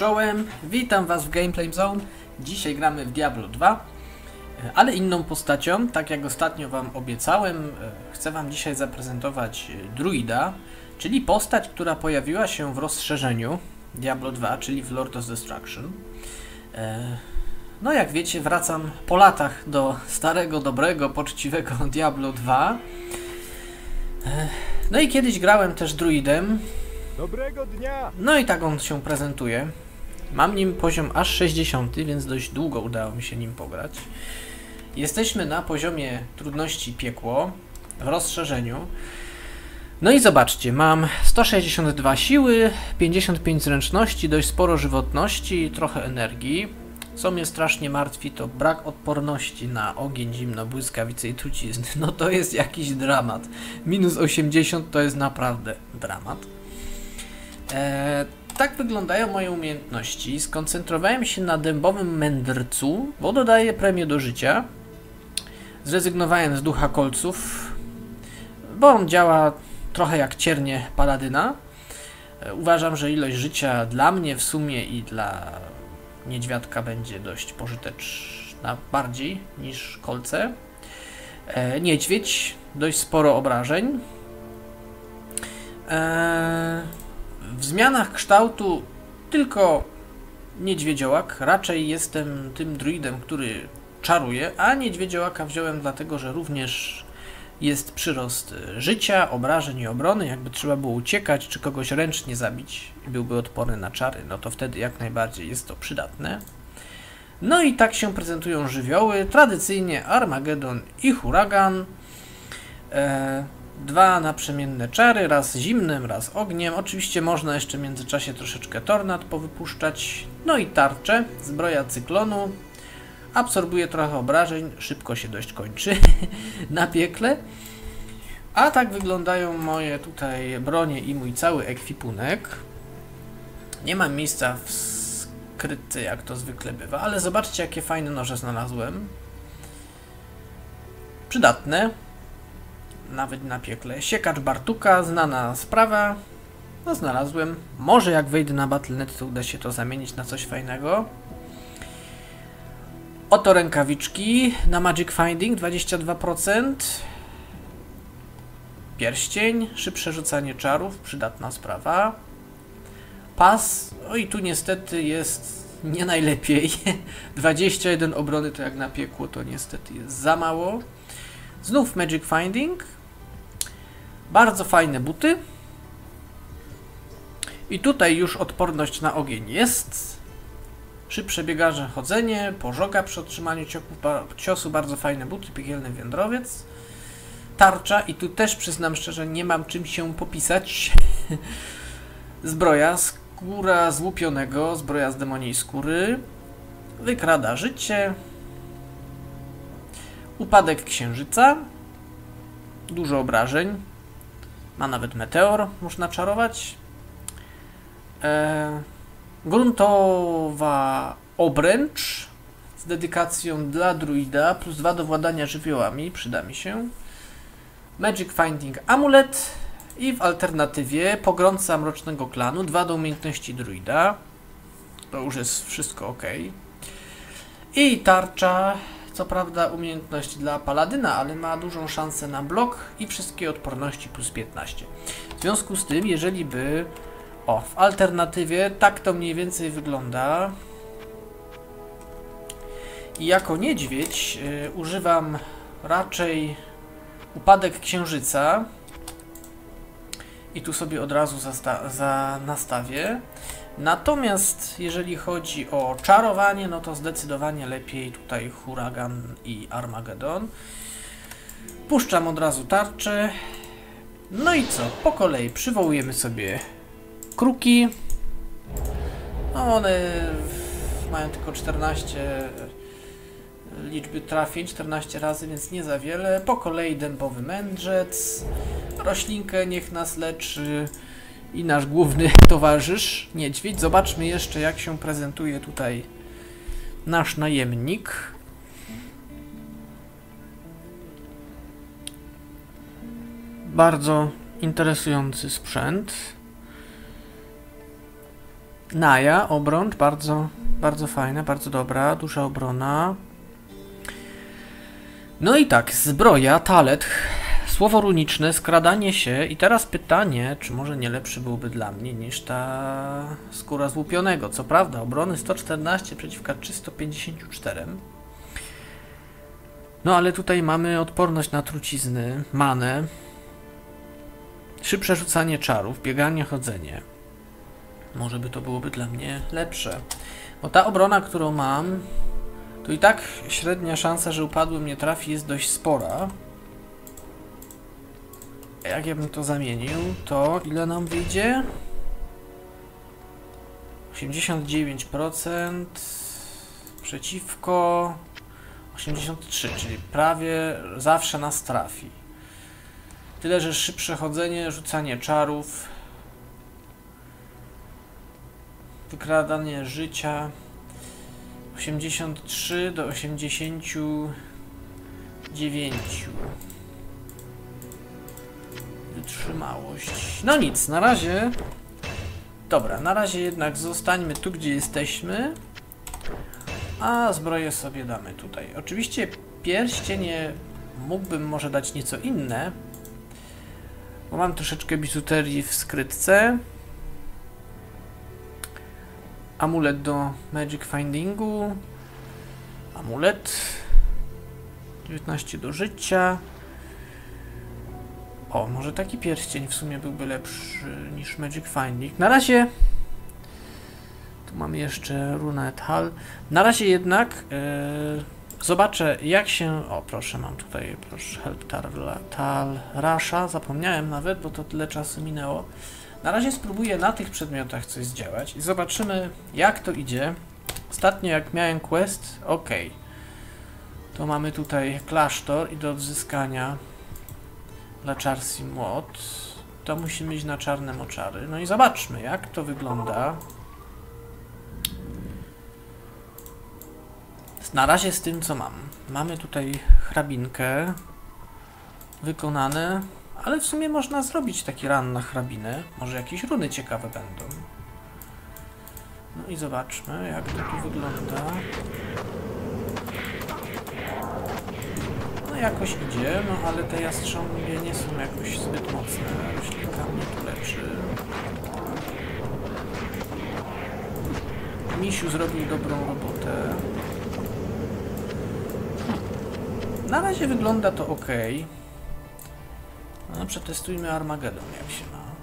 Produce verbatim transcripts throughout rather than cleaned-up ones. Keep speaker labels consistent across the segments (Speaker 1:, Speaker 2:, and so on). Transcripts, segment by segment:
Speaker 1: Czołem, witam was w Gameplay Zone. Dzisiaj gramy w Diablo dwa, ale inną postacią. Tak jak ostatnio wam obiecałem, chcę wam dzisiaj zaprezentować druida, czyli postać, która pojawiła się w rozszerzeniu Diablo dwa, czyli w Lord of Destruction. No jak wiecie, wracam po latach do starego, dobrego, poczciwego Diablo dwa. No i kiedyś grałem też druidem.
Speaker 2: Dobrego dnia!
Speaker 1: No i tak on się prezentuje. Mam nim poziom aż sześćdziesiąty, więc dość długo udało mi się nim pograć. Jesteśmy na poziomie trudności piekło w rozszerzeniu. No i zobaczcie, mam sto sześćdziesiąt dwa siły, pięćdziesiąt pięć zręczności, dość sporo żywotności, trochę energii. Co mnie strasznie martwi, to brak odporności na ogień, zimno, błyskawice i trucizny. No to jest jakiś dramat. Minus osiemdziesiąt to jest naprawdę dramat. Eee, tak wyglądają moje umiejętności. Skoncentrowałem się na dębowym mędrcu, bo dodaje premię do życia. Zrezygnowałem z ducha kolców, bo on działa trochę jak ciernie paladyna. Eee, uważam, że ilość życia dla mnie w sumie i dla niedźwiadka będzie dość pożyteczna bardziej niż kolce. Eee, niedźwiedź, dość sporo obrażeń. Eee, W zmianach kształtu tylko niedźwiedziołak. Raczej jestem tym druidem, który czaruje, a niedźwiedziołaka wziąłem dlatego, że również jest przyrost życia, obrażeń i obrony. Jakby trzeba było uciekać, czy kogoś ręcznie zabić i byłby odporny na czary, no to wtedy jak najbardziej jest to przydatne. No i tak się prezentują żywioły. Tradycyjnie Armagedon i Huragan. Eee, Dwa naprzemienne czary, raz zimnym, raz ogniem. Oczywiście można jeszcze w międzyczasie troszeczkę tornad powypuszczać. No i tarczę, zbroja cyklonu. Absorbuje trochę obrażeń, szybko się dość kończy na piekle. A tak wyglądają moje tutaj bronie i mój cały ekwipunek. Nie mam miejsca w skrytce, jak to zwykle bywa, ale zobaczcie, jakie fajne noże znalazłem. Przydatne. Nawet na piekle. Siekacz Bartuka, znana sprawa. No znalazłem. Może jak wejdę na Battle punkt net, to uda się to zamienić na coś fajnego. Oto rękawiczki na Magic Finding, dwadzieścia dwa procent. Pierścień, szybsze rzucanie czarów, przydatna sprawa. Pas, o i tu niestety jest nie najlepiej. dwadzieścia jeden obrony to jak na piekło, to niestety jest za mało. Znów Magic Finding. Bardzo fajne buty. I tutaj już odporność na ogień jest. Szybsze biegaże chodzenie, pożoga przy otrzymaniu ciosu, bardzo fajne buty, piekielny wędrowiec. Tarcza i tu też przyznam szczerze, nie mam czym się popisać. Zbroja, skóra złupionego, zbroja z demoniej skóry. Wykrada życie. Upadek księżyca. Dużo obrażeń. Ma nawet meteor, można czarować. Eee, gruntowa obręcz z dedykacją dla druida, plus dwa do władania żywiołami, przyda mi się. Magic Finding amulet i w alternatywie pogromca mrocznego klanu, dwa do umiejętności druida. To już jest wszystko ok. I tarcza. Co prawda umiejętność dla paladyna, ale ma dużą szansę na blok i wszystkie odporności plus piętnaście. W związku z tym, jeżeli by... O, w alternatywie tak to mniej więcej wygląda. I jako niedźwiedź y, używam raczej upadek księżyca. I tu sobie od razu za nastawię. Natomiast jeżeli chodzi o czarowanie, no to zdecydowanie lepiej tutaj Huragan i Armagedon. Puszczam od razu tarczę. No i co? Po kolei przywołujemy sobie kruki. No one mają tylko czternaście liczby trafień, czternaście razy, więc nie za wiele. Po kolei dębowy mędrzec. Roślinkę niech nas leczy. I nasz główny towarzysz, niedźwiedź. Zobaczmy jeszcze, jak się prezentuje tutaj nasz najemnik. Bardzo interesujący sprzęt. Naja, obrącz, bardzo, bardzo fajna, bardzo dobra, duża obrona. No i tak, zbroja, talet, słowo runiczne, skradanie się i teraz pytanie, czy może nie lepszy byłby dla mnie niż ta skóra złupionego. Co prawda, obrony sto czternaście przeciwko trzystu pięćdziesięciu czterem. No ale tutaj mamy odporność na trucizny, manę, szybsze rzucanie czarów, bieganie, chodzenie. Może by to byłoby dla mnie lepsze. Bo ta obrona, którą mam, to i tak średnia szansa, że upadły mnie trafi, jest dość spora. Jak ja bym to zamienił, to ile nam wyjdzie? osiemdziesiąt dziewięć procent przeciwko osiemdziesiąt trzy, czyli prawie zawsze nas trafi. Tyle, że szybsze chodzenie, rzucanie czarów, wykradanie życia, osiemdziesiąt trzy do osiemdziesięciu dziewięciu. Wytrzymałość. No nic, na razie... Dobra, na razie jednak zostańmy tu, gdzie jesteśmy. A zbroję sobie damy tutaj. Oczywiście pierścienie mógłbym może dać nieco inne, bo mam troszeczkę biżuterii w skrytce. Amulet do Magic Findingu. Amulet. dziewiętnaście do życia. O, może taki pierścień w sumie byłby lepszy niż Magic Finding. Na razie... Tu mamy jeszcze Runet Hall. Na razie jednak yy, zobaczę, jak się... O, proszę, mam tutaj, proszę, Help Tal, Tal Rasha. Zapomniałem nawet, bo to tyle czasu minęło. Na razie spróbuję na tych przedmiotach coś zdziałać i zobaczymy, jak to idzie. Ostatnio jak miałem quest, ok. To mamy tutaj klasztor i do odzyskania dla Charsi młot. To musimy iść na czarne moczary. No i zobaczmy, jak to wygląda. Na razie z tym, co mam. Mamy tutaj hrabinkę. Wykonane. Ale w sumie można zrobić taki ran na hrabinę. Może jakieś runy ciekawe będą. No i zobaczmy, jak to tu wygląda. No jakoś idzie, no ale te jastrzębie nie są jakoś zbyt mocne. Roślinka mnie tu leczy. Misiu zrobił dobrą robotę. Na razie wygląda to ok. No, przetestujmy Armagedon, jak się ma.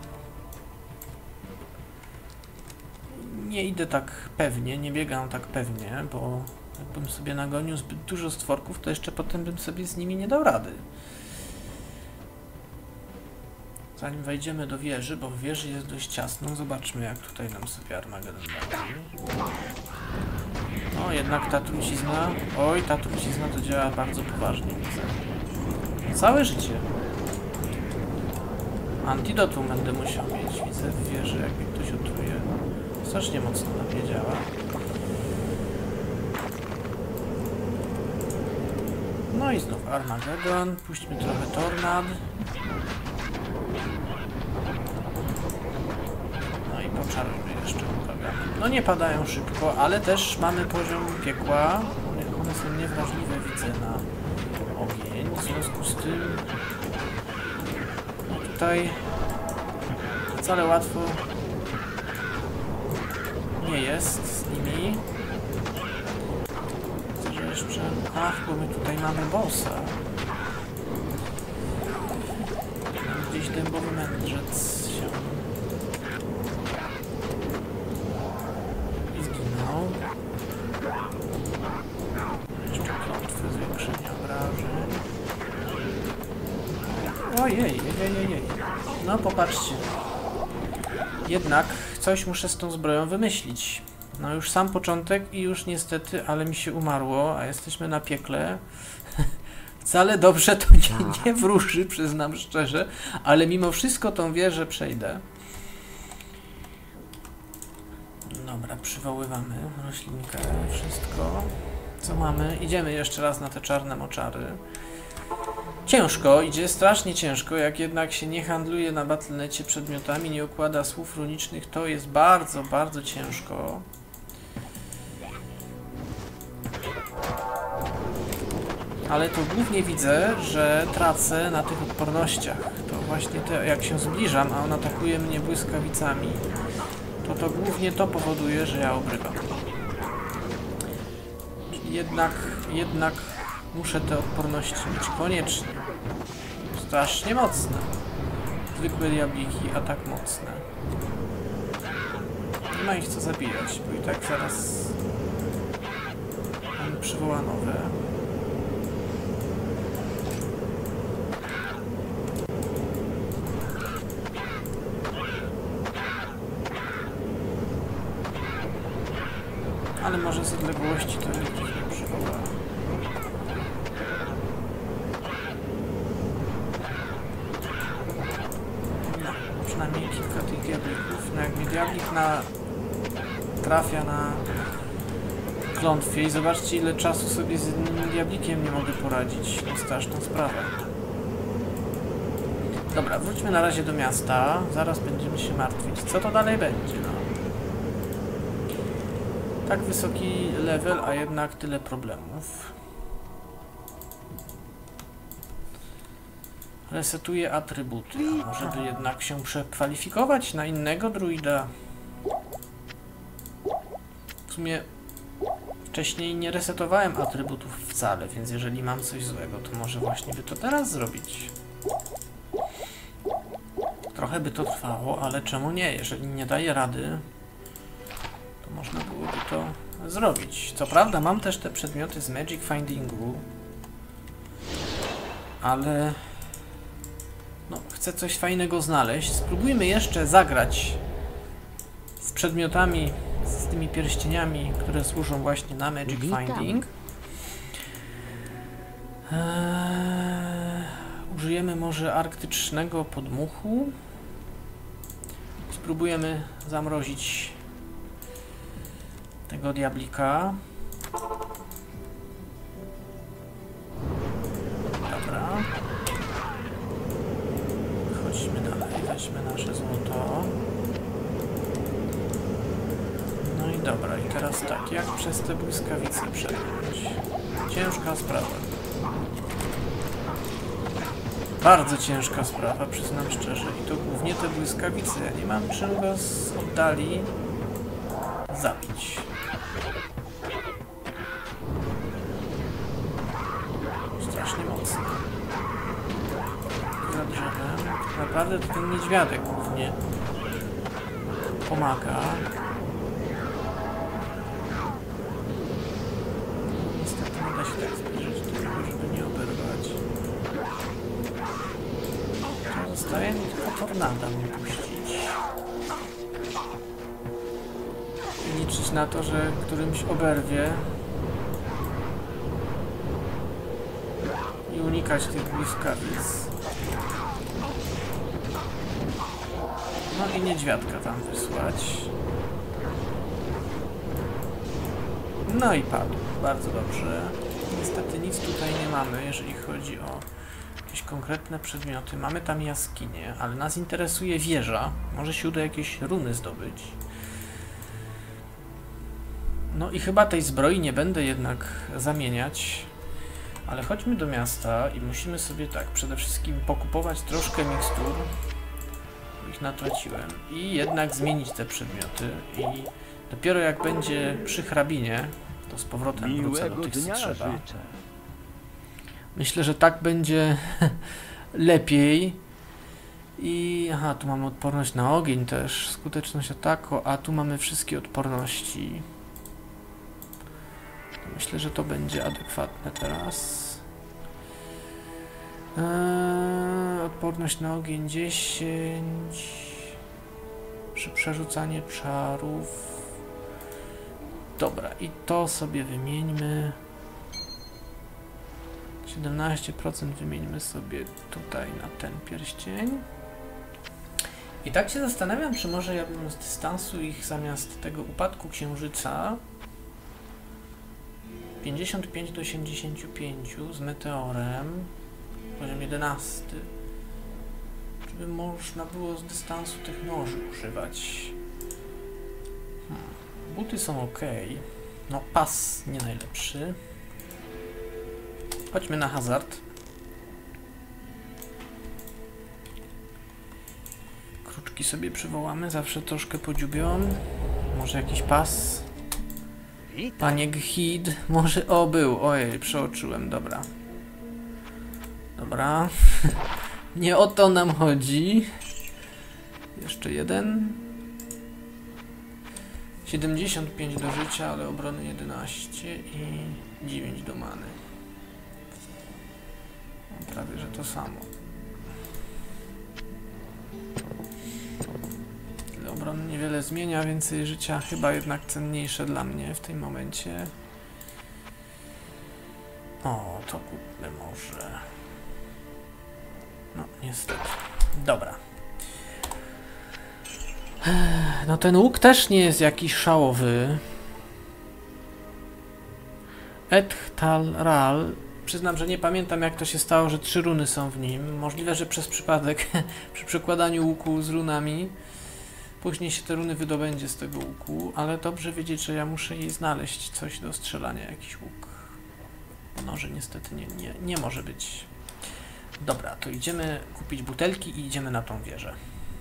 Speaker 1: Nie idę tak pewnie, nie biegam tak pewnie, bo jakbym sobie nagonił zbyt dużo stworków, to jeszcze potem bym sobie z nimi nie dał rady. Zanim wejdziemy do wieży, bo w wieży jest dość ciasno, zobaczmy, jak tutaj nam sobie Armagedon radzi. No, jednak ta trucizna... Oj, ta trucizna to działa bardzo poważnie. Całe życie. Antidotum będę musiał mieć. Widzę w wieży, jak mi ktoś otruje. Strasznie mocno na mnie działa. No i znów Armagedon. Puśćmy trochę tornad. No i poczarujmy jeszcze uwagami. No nie padają szybko, ale też mamy poziom piekła. One są niewrażliwe, widzę, na ogień. W związku z tym tutaj wcale łatwo nie jest z nimi. Chcę, że jeszcze... Ach, bo my tutaj mamy bossa. Gdzieś dębowy mędrzec się... I zginął. Jeszcze klątwy zwiększenia obrażeń. Ojej, jej, jej, jej. No popatrzcie. Jednak coś muszę z tą zbroją wymyślić. No już sam początek i już niestety, ale mi się umarło, a jesteśmy na piekle. Wcale dobrze to nie, nie wróży, przyznam szczerze, ale mimo wszystko tą wieżę przejdę. Dobra, przywoływamy roślinkę, wszystko co mamy. Idziemy jeszcze raz na te czarne moczary. Ciężko, idzie strasznie ciężko, jak jednak się nie handluje na battle dot necie przedmiotami, nie układa słów runicznych, to jest bardzo, bardzo ciężko. Ale to głównie widzę, że tracę na tych odpornościach. To właśnie te, jak się zbliżam, a on atakuje mnie błyskawicami, to to głównie to powoduje, że ja obrywam. Czyli jednak, jednak muszę te odporności mieć koniecznie. Strasznie mocne. Zwykłe diabliki, a tak mocne. Nie ma ich co zabijać, bo i tak zaraz mamy przywołanowe. Ale może z odległości to nikt ich nie przywoła. No, przynajmniej kilka tych diablików. No jak mi diablik na... trafia na klątwie i zobaczcie, ile czasu sobie z jednym diablikiem nie mogę poradzić. To straszna sprawa. Dobra, wróćmy na razie do miasta. Zaraz będziemy się martwić. Co to dalej będzie? No. Tak wysoki level, a jednak tyle problemów. Resetuję atrybuty. A może by jednak się przekwalifikować na innego druida? W sumie wcześniej nie resetowałem atrybutów wcale, więc jeżeli mam coś złego, to może właśnie by to teraz zrobić. Trochę by to trwało, ale czemu nie? Jeżeli nie daję rady, to można byłoby to zrobić. Co prawda mam też te przedmioty z Magic Findingu, ale no, chcę coś fajnego znaleźć. Spróbujmy jeszcze zagrać z przedmiotami, z tymi pierścieniami, które służą właśnie na Magic Finding. Eee, użyjemy może arktycznego podmuchu. Spróbujemy zamrozić tego diablika. Dobra. Chodźmy dalej, weźmy nasze złoto. No i dobra, i teraz tak, jak przez te błyskawice przebiegać? Ciężka sprawa. Bardzo ciężka sprawa, przyznam szczerze. I to głównie te błyskawice. Ja nie mam czym go z oddali zabić. Strasznie mocno. Za drzewem. Naprawdę to ten niedźwiadek głównie pomaga. Niestety nie da się tak zbliżyć do tego, żeby nie oberwać. To zostaje mi tylko tornada mi puścić. I liczyć na to, że którymś oberwie i unikać tych błyskawic. No i niedźwiadka tam wysłać. No i padł. Bardzo dobrze. Niestety nic tutaj nie mamy, jeżeli chodzi o jakieś konkretne przedmioty. Mamy tam jaskinię, ale nas interesuje wieża. Może się uda jakieś runy zdobyć. No i chyba tej zbroi nie będę jednak zamieniać. Ale chodźmy do miasta i musimy sobie tak przede wszystkim pokupować troszkę mikstur. Ich natraciłem. I jednak zmienić te przedmioty. I dopiero jak będzie przy hrabinie, to z powrotem wrócę do tych strzeba. Myślę, że tak będzie lepiej. I aha, tu mamy odporność na ogień też, skuteczność ataku, a tu mamy wszystkie odporności. Myślę, że to będzie adekwatne teraz. Eee, odporność na ogień dziesięć. Przy przerzucanie czarów. Dobra, i to sobie wymieńmy. siedemnaście procent wymieńmy sobie tutaj na ten pierścień. I tak się zastanawiam, czy może ja bym z dystansu ich zamiast tego upadku księżyca pięćdziesiąt pięć do osiemdziesięciu pięciu z meteorem Poziom jedenasty. Żeby można było z dystansu tych noży używać. Hmm. Buty są ok. No pas nie najlepszy. Chodźmy na hazard. Kruczki sobie przywołamy, zawsze troszkę podziubią. Może jakiś pas? Panie Ghid, może... O, był, ojej, przeoczyłem, dobra. Dobra. Nie o to nam chodzi. Jeszcze jeden. siedemdziesiąt pięć do życia, ale obrony jedenaście i dziewięć do many. No, prawie, że to samo. Tyle obrony niewiele zmienia, więcej życia chyba jednak cenniejsze dla mnie w tym momencie. O, to kupmy może. No, niestety. Dobra. No ten łuk też nie jest jakiś szałowy. Edhtal Ral. Przyznam, że nie pamiętam, jak to się stało, że trzy runy są w nim. Możliwe, że przez przypadek przy przekładaniu łuku z runami później się te runy wydobędzie z tego łuku, ale dobrze wiedzieć, że ja muszę jej znaleźć coś do strzelania, jakiś łuk. Noży niestety nie, nie, nie może być. Dobra, to idziemy kupić butelki i idziemy na tą wieżę.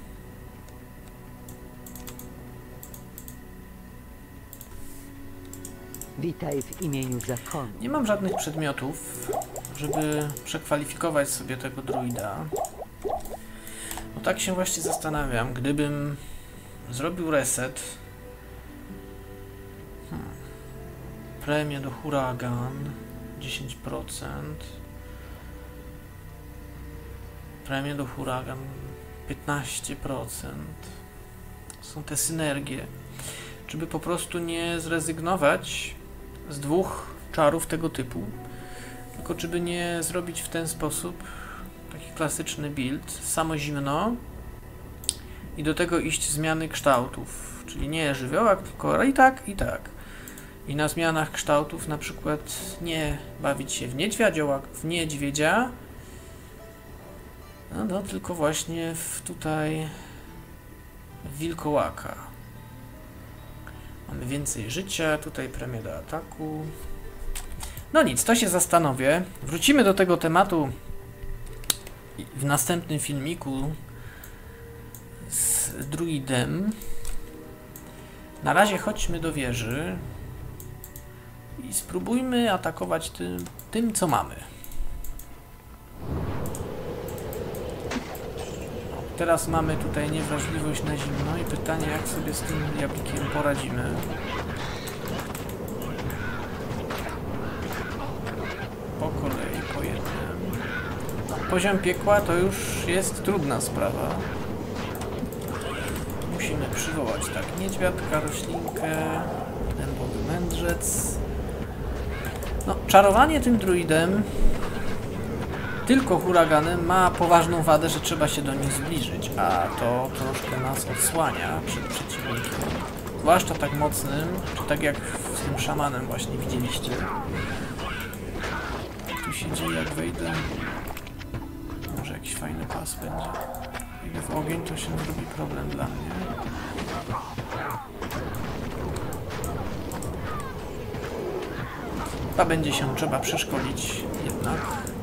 Speaker 3: Witaj w imieniu zakonu.
Speaker 1: Nie mam żadnych przedmiotów, żeby przekwalifikować sobie tego druida. No tak się właśnie zastanawiam, gdybym zrobił reset. Hmm. Premię do huragan dziesięć procent. Premię do huragan piętnaście procent. Są te synergie. Czy by po prostu nie zrezygnować z dwóch czarów tego typu, tylko czy by nie zrobić w ten sposób taki klasyczny build, samo zimno i do tego iść zmiany kształtów, czyli nie żywiołak, tylko i tak, i tak. I na zmianach kształtów na przykład nie bawić się w niedźwiedzia, w niedźwiedzia, no, no tylko właśnie w tutaj w wilkołaka. Mamy więcej życia, tutaj premię do ataku. No nic, to się zastanowię. Wrócimy do tego tematu w następnym filmiku z druidem. Na razie chodźmy do wieży i spróbujmy atakować tym, tym co mamy. Teraz mamy tutaj niewrażliwość na zimno i pytanie, jak sobie z tym diablikiem poradzimy. Po kolei, po jednym. No, poziom piekła to już jest trudna sprawa. Musimy przywołać tak niedźwiadka, roślinkę, dębowy mędrzec. No, czarowanie tym druidem tylko huraganem ma poważną wadę, że trzeba się do nich zbliżyć, a to troszkę nas odsłania przed przeciwnikiem. Zwłaszcza tak mocnym, czy tak jak z tym szamanem właśnie widzieliście. Tu się dzieje, jak wejdę. Może jakiś fajny pas będzie. Idę w ogień, to się zrobi problem dla mnie. Chyba będzie się trzeba przeszkolić jednak.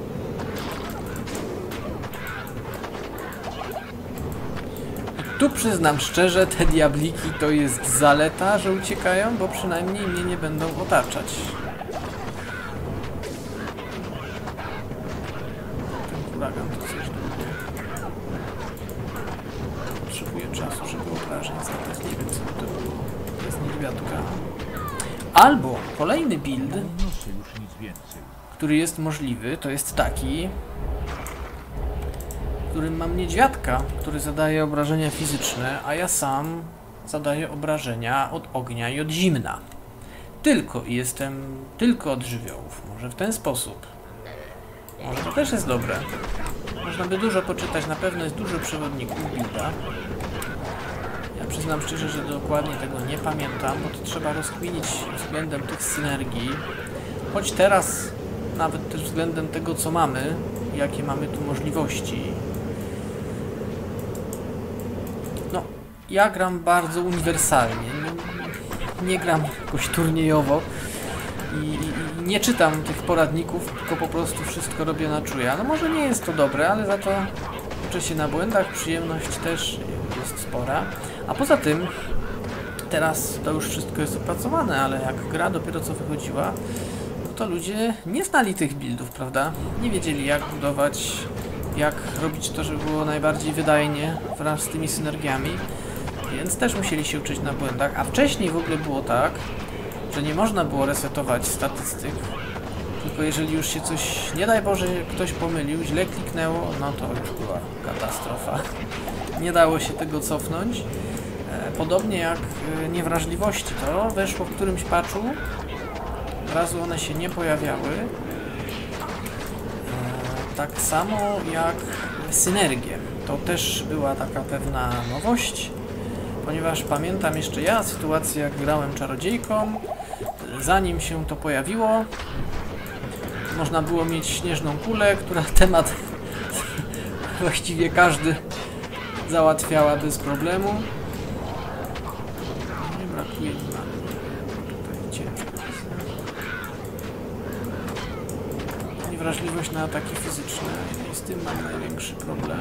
Speaker 1: Tu przyznam szczerze, te diabliki to jest zaleta, że uciekają, bo przynajmniej mnie nie będą otaczać. Ten huragan to coś długo. Potrzebuję czasu, żeby obrażeń zadać. Nie wiem, co to było. To jest niedźwiadka. Albo kolejny build, który jest możliwy, to jest taki, w którym mam niedźwiadka, który zadaje obrażenia fizyczne, a ja sam zadaję obrażenia od ognia i od zimna. Tylko i jestem tylko od żywiołów. Może w ten sposób. Może to też jest dobre. Można by dużo poczytać, na pewno jest dużo przewodników builda. Ja przyznam szczerze, że dokładnie tego nie pamiętam, bo to trzeba rozkminić względem tych synergii. Choć teraz, nawet też względem tego, co mamy, jakie mamy tu możliwości. No, ja gram bardzo uniwersalnie. Nie, nie gram jakoś turniejowo i, i nie czytam tych poradników, tylko po prostu wszystko robię na czuja. No może nie jest to dobre, ale za to uczę się na błędach, przyjemność też jest spora. A poza tym, teraz to już wszystko jest opracowane, ale jak gra dopiero co wychodziła, no to ludzie nie znali tych buildów, prawda? Nie wiedzieli, jak budować, jak robić to, żeby było najbardziej wydajnie wraz z tymi synergiami, więc też musieli się uczyć na błędach. A wcześniej w ogóle było tak, że nie można było resetować statystyk, tylko jeżeli już się coś, nie daj Boże, ktoś pomylił, źle kliknęło, no to już była katastrofa. Nie dało się tego cofnąć. Podobnie jak niewrażliwości, to weszło w którymś patchu, od razu one się nie pojawiały. Tak samo jak synergie, to też była taka pewna nowość, ponieważ pamiętam jeszcze ja sytuację, jak grałem czarodziejką, zanim się to pojawiło, można było mieć śnieżną kulę, która temat właściwie każdy załatwiała bez problemu. Nie brakuje mi tutaj ciężko. Niewrażliwość na ataki fizyczne i z tym mam największy problem.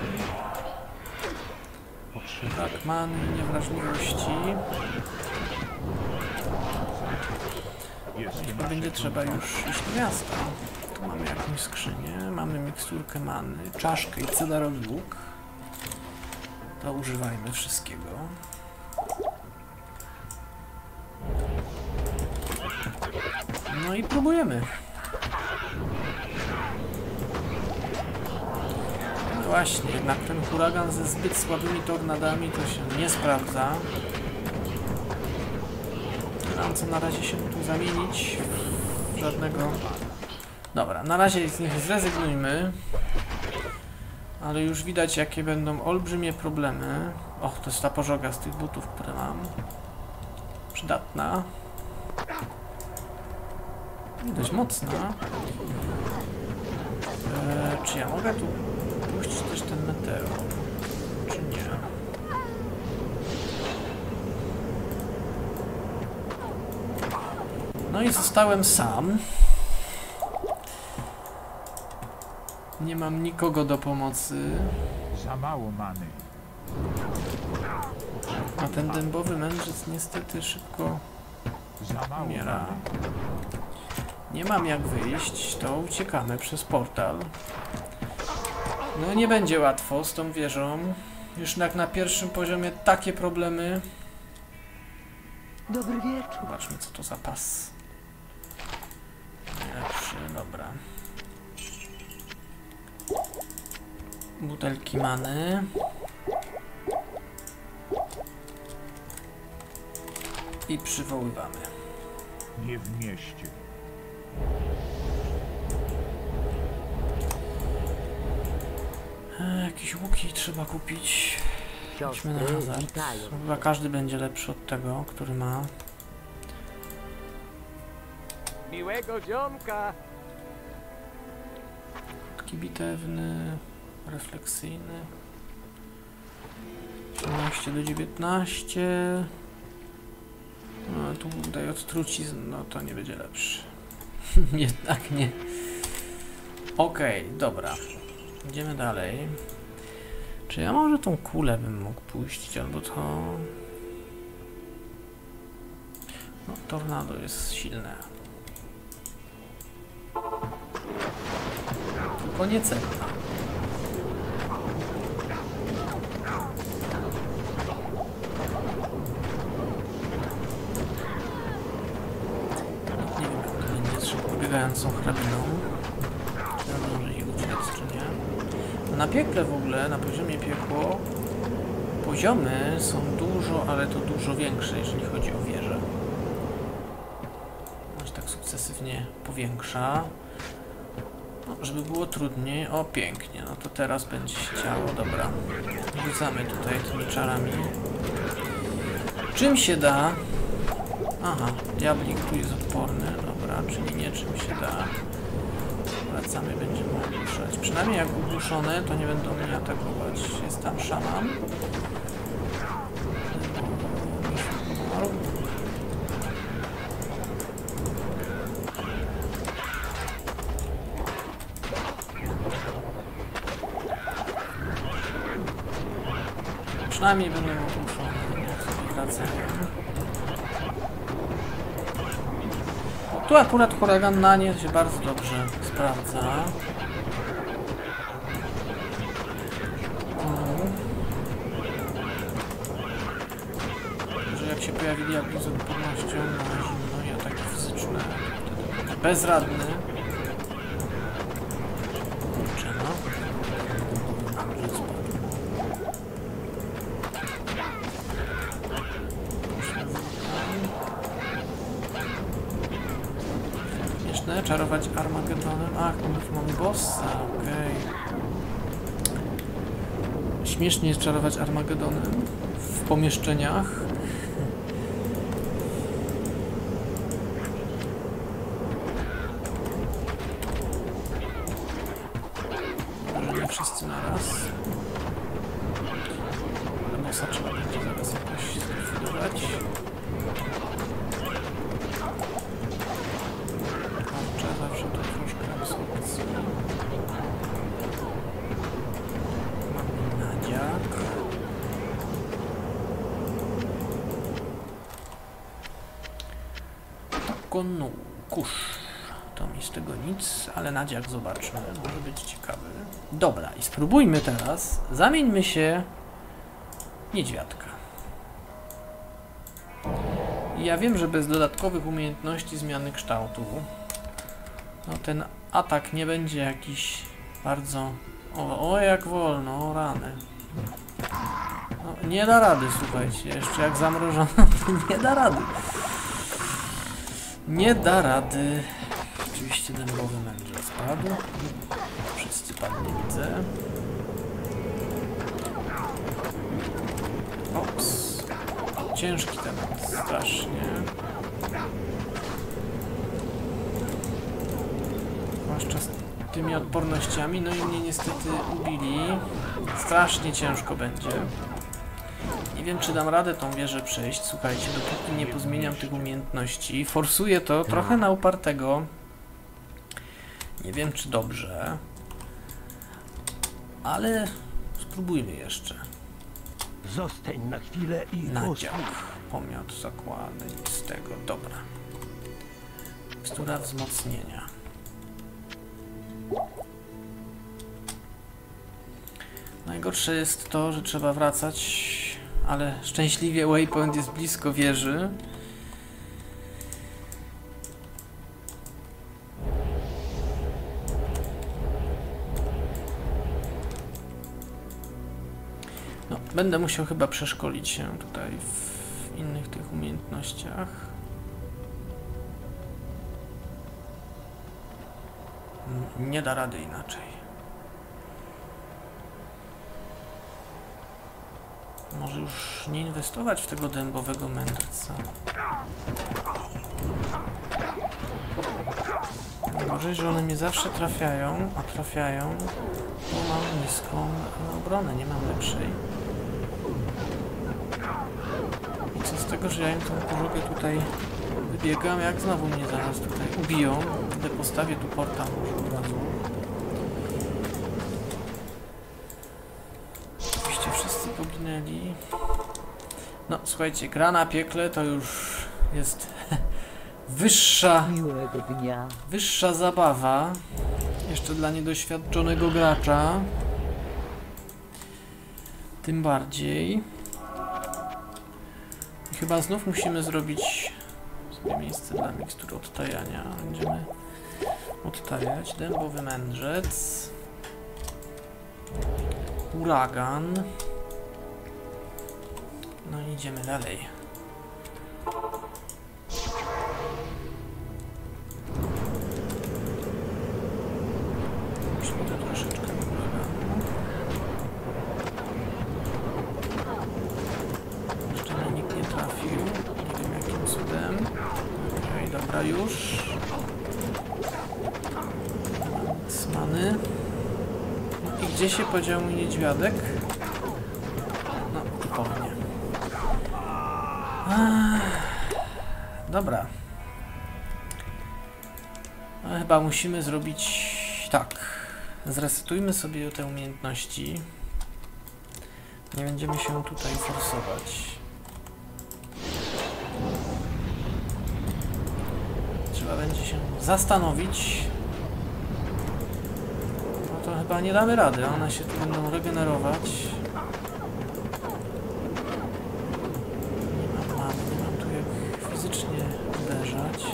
Speaker 1: Brak many i niewrażliwości. Chyba będzie trzeba już iść do miasta. Tu mamy jakąś skrzynię, mamy miksturkę many, czaszkę i cedarowy łuk. To używajmy wszystkiego. No i próbujemy. No właśnie, jednak ten huragan ze zbyt słabymi tornadami to się nie sprawdza. Nie mam co na razie się tu zamienić w żadnego... Dobra, na razie z nich zrezygnujmy. Ale już widać, jakie będą olbrzymie problemy. O, to jest ta pożoga z tych butów, które mam. Przydatna. I dość mocna. Eee, czy ja mogę tu puścić też ten meteor? Czy nie? No i zostałem sam. Nie mam nikogo do pomocy.
Speaker 2: Za mało many.
Speaker 1: A ten dębowy mędrzec niestety szybko
Speaker 2: Za mało
Speaker 1: umiera.
Speaker 2: many.
Speaker 1: Nie mam jak wyjść, to uciekamy przez portal. No nie będzie łatwo z tą wieżą. Już jak na pierwszym poziomie takie problemy.
Speaker 3: Dobry wieczór.
Speaker 1: Zobaczmy, co to za pas. Najlepszy, dobra. Butelki many. I przywoływamy.
Speaker 2: Nie w mieście.
Speaker 1: E, jakieś łuki trzeba kupić. Idźmy na
Speaker 3: Siostry
Speaker 1: hazard.
Speaker 3: witają.
Speaker 1: Chyba każdy będzie lepszy od tego, który ma.
Speaker 4: Miłego ziomka!
Speaker 1: Taki bitewny, refleksyjny. osiemnaście do dziewiętnastu. No tu tutaj od trucizn, no to nie będzie lepszy. Jednak nie. Okej, okay, dobra. Idziemy dalej. Czy ja może tą kulę bym mógł puścić, albo to... No, tornado jest silne. Tylko nie celna. Nie wiem, jak to będzie z szybko biegającą hrabiną. Czy ja może ich uciec, czy nie? No na piekle w ogóle, na poziomie piekło, poziomy są dużo, ale to dużo większe, jeżeli chodzi o wieżę. On się tak sukcesywnie powiększa. No, żeby było trudniej. O, pięknie. No to teraz będzie się działo. Dobra. Rzucamy tutaj tymi czarami. Czym się da? Aha, diablik tu jest odporny. Dobra, czyli nie czym się da. Dobra, wracamy, będziemy ogłuszać. Przynajmniej jak ogłuszone, to nie będą mnie atakować. Jest tam szaman. Przynajmniej będą ogłuszone. Wracają. Tu akurat huragan na nie się bardzo dobrze sprawdza. Że jak się pojawili jak z odpornością na zimno i ataki fizyczne, wtedy bezradny. Kurczę, no. Czarować Armagedonem. Ach, tu mamy bossa, okej. Okay. Śmiesznie jest czarować Armagedonem w pomieszczeniach. Może nie wszyscy naraz. Bossa trzeba będzie zaraz jakoś zlikwidować. Zawsze to troszkę absorpcji. Mamy nadziak. Konu, kurz. To mi z tego nic, ale nadziak zobaczmy. Może być ciekawy. Dobra, i spróbujmy teraz. Zamieńmy się w niedźwiadka. Ja wiem, że bez dodatkowych umiejętności zmiany kształtu no ten atak nie będzie jakiś bardzo... O, o jak wolno, o rany. No, nie da rady, słuchajcie, jeszcze jak zamrożono, to nie da rady. Nie da rady. Oczywiście dębowy mędrze spadł. Wszyscy padli, widzę. Ops. Ciężki temat, strasznie. Zwłaszcza z tymi odpornościami, no i mnie niestety ubili. Strasznie ciężko będzie. Nie wiem, czy dam radę tą wieżę przejść, słuchajcie, dopóki nie pozmieniam tych umiejętności. Forsuję to trochę na upartego. Nie wiem, czy dobrze. Ale spróbujmy jeszcze.
Speaker 5: Zostań na chwilę i
Speaker 1: Nadziak, pomiot, zakłady, nic z tego, dobra. Mikstura wzmocnienia. Najgorsze jest to, że trzeba wracać, ale szczęśliwie waypoint jest blisko wieży. No, będę musiał chyba przeszkolić się tutaj w innych tych umiejętnościach. Nie da rady inaczej. Może już nie inwestować w tego dębowego mędrca. Gorzej, że one mnie zawsze trafiają, a trafiają, bo mam niską obronę, nie mam lepszej. I co z tego, że ja im tą kurogę tutaj wybiegam, jak znowu mnie zaraz tutaj ubiją, gdy postawię tu portal może od razu. Oczywiście wszyscy poginęli. No słuchajcie, gra na piekle to już jest wyższa,
Speaker 3: Miłego dnia.
Speaker 1: wyższa zabawa. Jeszcze dla niedoświadczonego gracza. Tym bardziej. I chyba znów musimy zrobić sobie miejsce dla mikstury odtajania. Będziemy odtajać. Dębowy mędrzec. Huragan. No i idziemy dalej. Przygodę troszeczkę huraganu. Jeszcze na nikt nie trafił. Nie wiem jakim cudem. Okej, dobra już. Gdzie się podział mój niedźwiadek? No, typownie. Dobra. No, chyba musimy zrobić tak. Zresetujmy sobie te umiejętności. Nie będziemy się tutaj forsować. Trzeba będzie się zastanowić. No to chyba nie damy rady. One się tu będą regenerować. Nie mam many, nie mam tu jak fizycznie uderzać.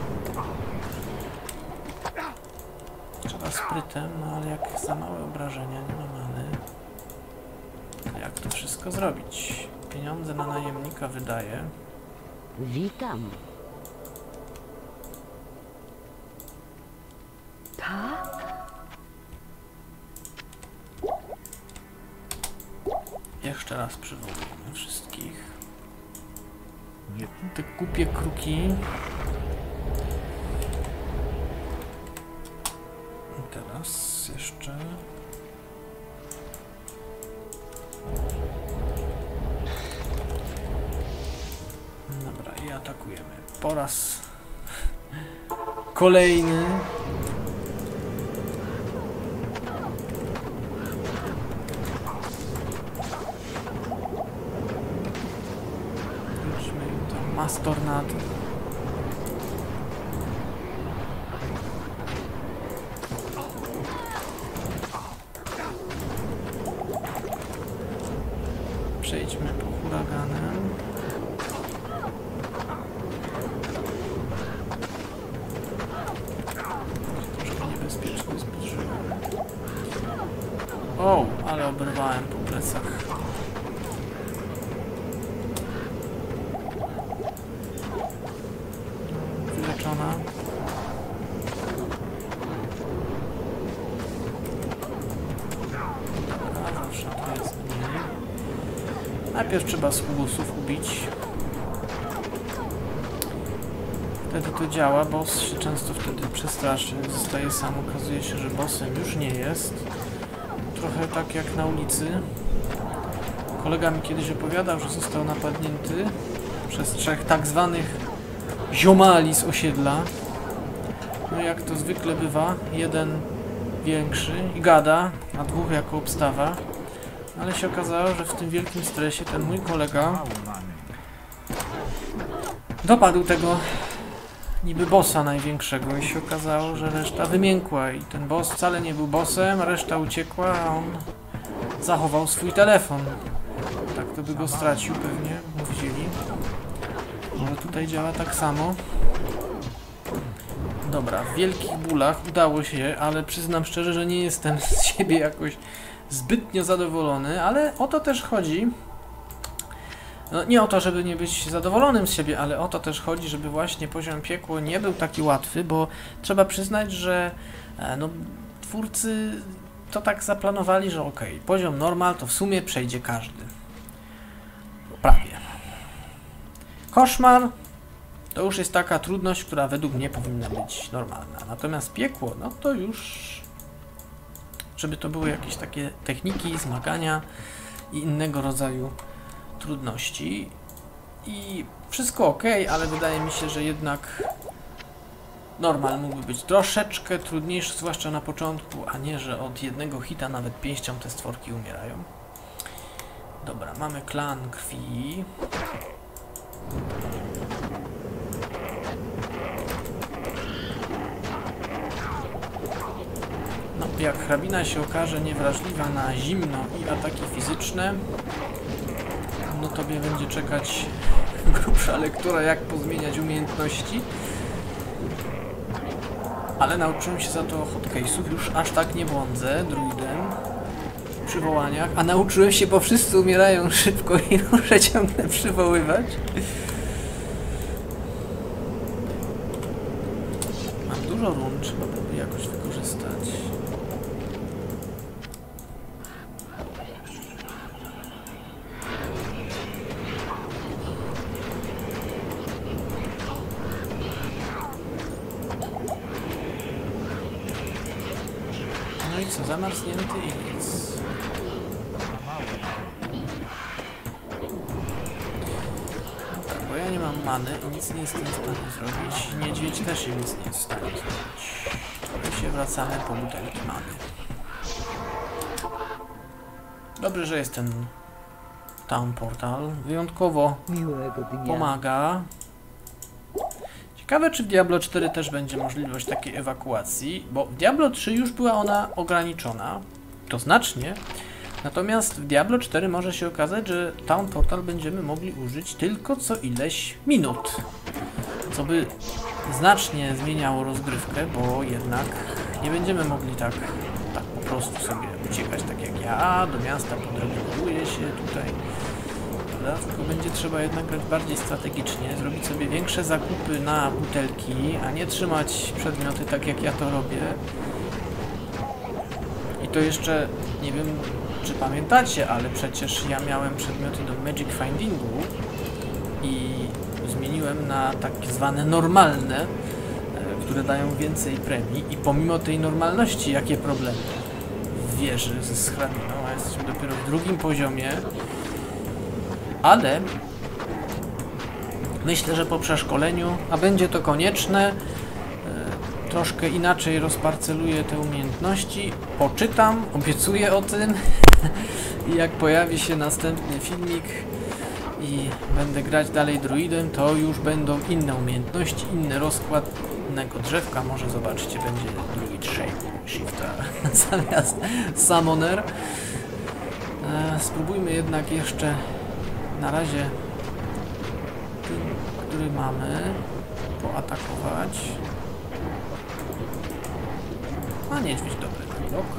Speaker 1: Trzeba sprytem, no ale jak za małe obrażenia, nie ma many. To jak to wszystko zrobić? Pieniądze na najemnika wydaje.
Speaker 3: Witam. Tak?
Speaker 1: Jeszcze raz przywołujemy wszystkich.
Speaker 2: Nie
Speaker 1: Te głupie kruki. I teraz jeszcze... Dobra, i atakujemy. Po raz kolejny. Idźmy tam, mas tornado. Przejdźmy po huraganem. Troszkę niebezpiecznie zbliżyłem. O, ale oberwałem po plecach. Wyleczona. Dobra, zawsze to jest mniej. Najpierw trzeba sługusów ubić. Wtedy to działa, boss się często wtedy przestraszy, zostaje sam, okazuje się, że bossem już nie jest. Trochę tak jak na ulicy. Kolega mi kiedyś opowiadał, że został napadnięty przez trzech tak zwanych ziomali z osiedla. No jak to zwykle bywa, jeden większy i gada, a dwóch jako obstawa. Ale się okazało, że w tym wielkim stresie ten mój kolega
Speaker 2: mało many.
Speaker 1: dopadł tego niby bossa największego i się okazało, że reszta wymiękła i ten boss wcale nie był bossem, reszta uciekła, a on zachował swój telefon. Tak to by go stracił pewnie, mówili. Ale tutaj działa tak samo. Dobra, w wielkich bólach udało się, ale przyznam szczerze, że nie jestem z siebie jakoś zbytnio zadowolony, ale o to też chodzi. No, nie o to, żeby nie być zadowolonym z siebie, ale o to też chodzi, żeby właśnie poziom piekło nie był taki łatwy, bo trzeba przyznać, że e, no, twórcy to tak zaplanowali, że ok, poziom normal to w sumie przejdzie każdy. Prawie. Koszmar to już jest taka trudność, która według mnie powinna być normalna. Natomiast piekło, no to już, żeby to były jakieś takie techniki, zmagania i innego rodzaju trudności. I wszystko ok, ale wydaje mi się, że jednak normal mógłby być troszeczkę trudniejszy, zwłaszcza na początku, a nie, że od jednego hita nawet pięścią te stworki umierają. Dobra, mamy klan krwi. No, jak hrabina się okaże niewrażliwa na zimno i ataki fizyczne, no tobie będzie czekać grubsza lektura, jak pozmieniać umiejętności. Ale nauczyłem się za to hotcase'ów, już aż tak nie błądzę druidem w przywołaniach, a nauczyłem się, bo wszyscy umierają szybko i muszę ciągle przywoływać. Mam dużo run, trzeba by jakoś wykorzystać. co, zamarznięty i nic. No tak, bo ja nie mam many i nic nie jestem w stanie zrobić. Niedźwiedź też się nic nie jest w stanie zrobić. To się wracamy po butelki many. Dobrze, że jest ten Town Portal. Wyjątkowo
Speaker 3: Miłego dnia.
Speaker 1: pomaga. Ciekawe, czy w Diablo cztery też będzie możliwość takiej ewakuacji, bo w Diablo trzy już była ona ograniczona, to znacznie, natomiast w Diablo cztery może się okazać, że Town Portal będziemy mogli użyć tylko co ileś minut, co by znacznie zmieniało rozgrywkę, bo jednak nie będziemy mogli tak, tak po prostu sobie uciekać, tak jak ja, do miasta, podregułuję się tutaj. Tylko będzie trzeba jednak grać bardziej strategicznie, zrobić sobie większe zakupy na butelki, a nie trzymać przedmioty tak jak ja to robię. I to jeszcze, nie wiem czy pamiętacie, ale przecież ja miałem przedmioty do Magic Findingu i zmieniłem na tak zwane normalne, które dają więcej premii i pomimo tej normalności jakie problemy w wieży ze schrabiną, a jesteśmy dopiero w drugim poziomie. Ale myślę, że po przeszkoleniu, a będzie to konieczne, e, troszkę inaczej rozparceluję te umiejętności, poczytam, obiecuję o tym i jak pojawi się następny filmik i będę grać dalej druidem, to już będą inne umiejętności, inny rozkład innego drzewka, może zobaczycie, będzie druid shape shifter zamiast summoner. E, spróbujmy jednak jeszcze na razie tym, który mamy, poatakować. A niedźwiedź dobry na blok.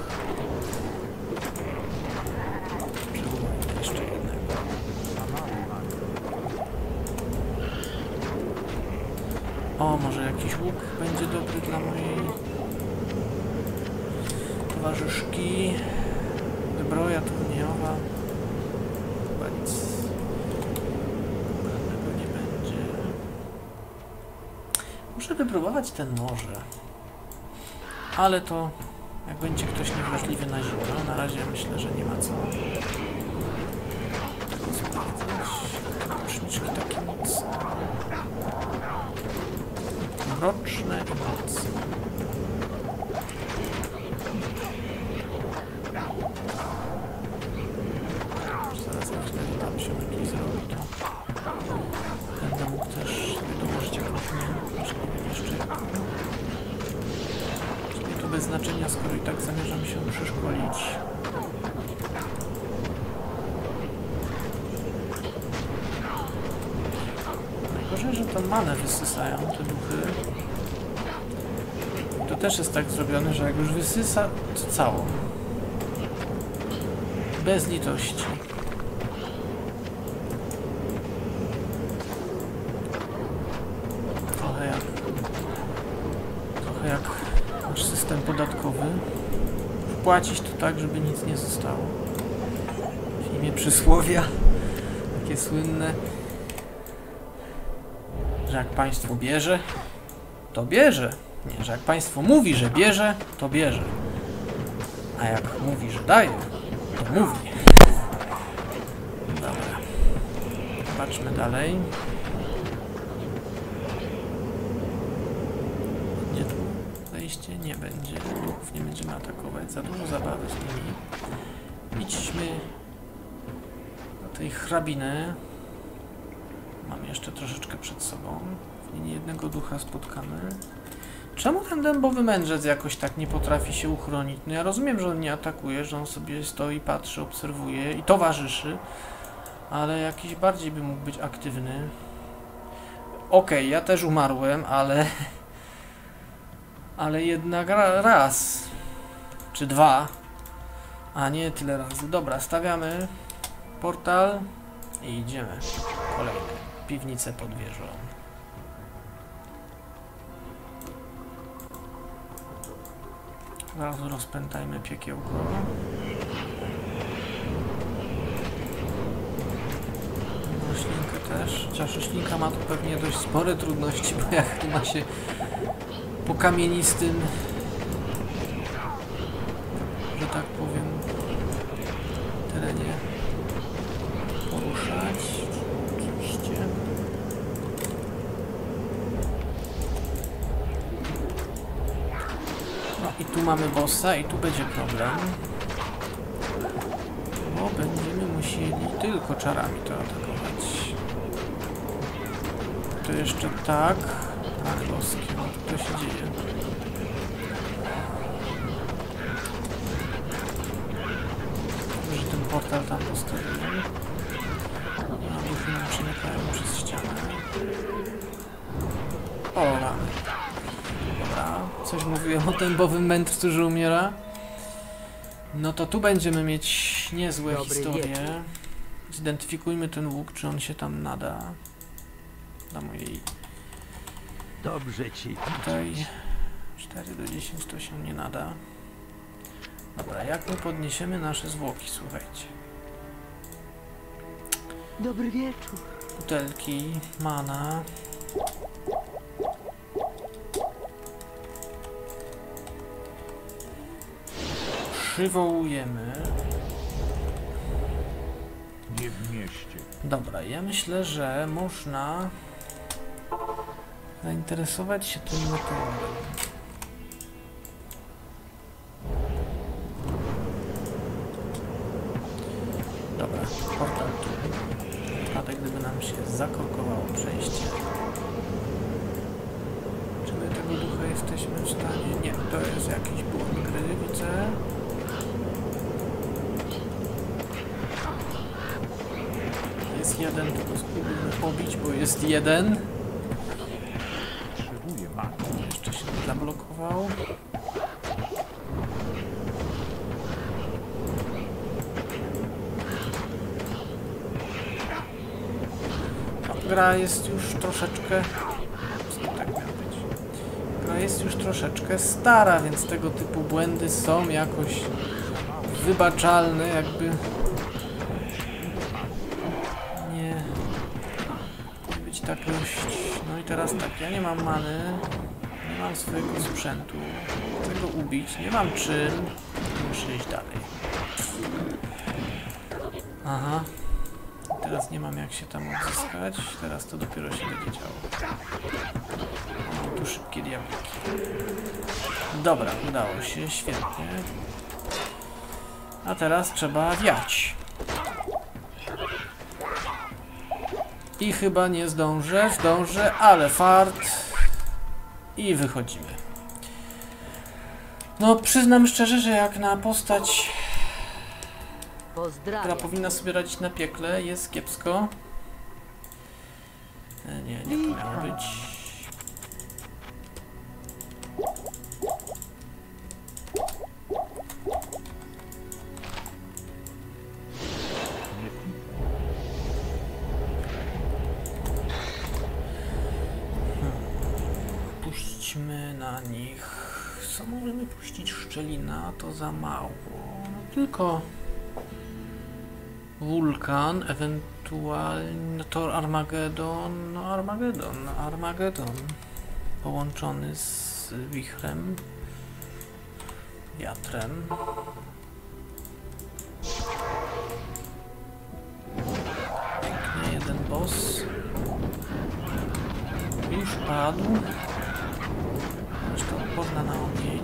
Speaker 1: Przywołajmy jeszcze jednego. O, może jakiś łuk będzie dobry dla mojej towarzyszki. Zbroja turniejowa. Chyba nic konkretnego nie będzie. Muszę wypróbować ten noże. Ale to jak będzie ktoś niewrażliwy na zimno, na razie myślę, że nie ma co tego sprawdzać. Ruszniczki takie mocne. Mroczne i mocne. Zaraz jak tam się lepiej zrobi, to będę mógł też dołożyć jakąś umiejętność, nie wiem jeszcze jaką. To bez znaczenia, skoro i tak zamierzam się przeszkolić. Najgorzej, że to manę wysysają te duchy. To też jest tak zrobione, że jak już wysysa, to całą. Bez litości. Trochę jak... Trochę jak nasz system podatkowy. Wpłacić to tak, żeby nic nie zostało. W imię przysłowia. Takie słynne. Że jak państwo bierze, to bierze. Nie, że jak państwo mówi, że bierze, to bierze. A jak mówi, że daje, to mówi. Dobra. Zobaczmy dalej. Gdzie tu wejście? Nie będzie. Duchów nie będziemy atakować. Za dużo zabawy z nimi. Idźmy do tej hrabiny. Mam jeszcze troszeczkę przed sobą. Nie jednego ducha spotkamy. Czemu ten dębowy mędrzec jakoś tak nie potrafi się uchronić? No ja rozumiem, że on nie atakuje, że on sobie stoi, patrzy, obserwuje i towarzyszy, ale jakiś bardziej by mógł być aktywny. Okej, okay, ja też umarłem, ale... Ale jednak ra raz. Czy dwa. A nie tyle razy. Dobra, stawiamy portal i idziemy. Kolejny. Piwnicę pod wieżą. Zaraz rozpętajmy piekiełko. Roślinkę też. Chociaż roślinka ma tu pewnie dość spore trudności, bo jak tu ma się po kamienistym I tu mamy bossa i tu będzie problem. Bo będziemy musieli tylko czarami to atakować. To jeszcze tak. Ach, boskie, no to się dzieje. Że ten portal tam postawiłem. A duchy nam przenikają przez ścianę. O, rany. Dobra, coś mówiłem o dębowym mędrcu, że umiera. No to tu będziemy mieć niezłe
Speaker 3: Dobry
Speaker 1: historie.
Speaker 3: wieczór.
Speaker 1: Zidentyfikujmy ten łuk, czy on się tam nada. Na mojej
Speaker 5: Dobrze ci.
Speaker 1: tutaj cztery do dziesięciu to się nie nada. Dobra, jak my podniesiemy nasze zwłoki, słuchajcie.
Speaker 3: Dobry wieczór.
Speaker 1: Butelki, mana. Przywołujemy.
Speaker 2: Nie w mieście.
Speaker 1: Dobra, ja myślę, że można zainteresować się tym meteorem. Dobra, portal tu. W przypadek, gdyby nam się zakorkowało przejście. Czy my tego ducha jesteśmy w stanie? Nie, to jest jakiś błąd gry, widzę. Jest jeden, to go spróbujmy pobić, bo jest jeden.
Speaker 2: Potrzebuję magii.
Speaker 1: Jeszcze się zablokował. No, gra jest już troszeczkę... Tak miał być. Gra jest już troszeczkę stara, więc tego typu błędy są jakoś wybaczalne, jakby... Nie... Nie być tak dość... No i teraz tak, ja nie mam many, nie mam swojego sprzętu, chcę go ubić, nie mam czym, muszę iść dalej. Aha, teraz nie mam jak się tam odzyskać, teraz to dopiero się będzie działo. Mam tu szybkie diabliki. Dobra, udało się, świetnie. A teraz trzeba wiać. I chyba nie zdążę, zdążę, ale fart. I wychodzimy. No, przyznam szczerze, że jak na postać, która
Speaker 3: Pozdrawiam.
Speaker 1: powinna sobie radzić na piekle, jest kiepsko. E, Nie, nie to miało być. Puśćmy na nich. Co możemy puścić? Szczelina to za mało. No, tylko wulkan, ewentualnie Tor Armagedon. No Armagedon, Armagedon. Połączony z wichrem, wiatrem. Pięknie, jeden boss. Już padł. Zresztą odporna na ogień.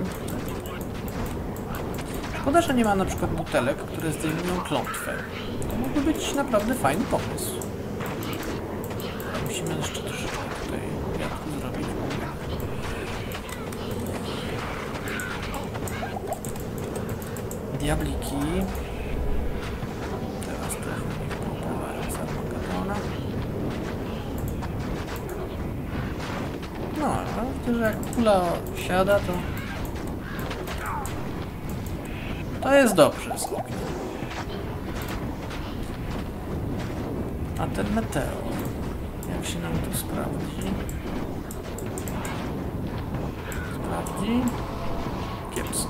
Speaker 1: Szkoda, że nie ma na przykład butelek, które zdejmują klątwę. To mógłby być naprawdę fajny pomysł. Musimy jeszcze troszeczkę tutaj wiatru zrobić. Diabliki. Teraz trochę niech popływają z Armagedona. No, ale widzę, że jak kula siada, to... To jest dobrze z ognia. A ten meteor, jak się nam tu sprawdzi? Sprawdzi? Kiepsko.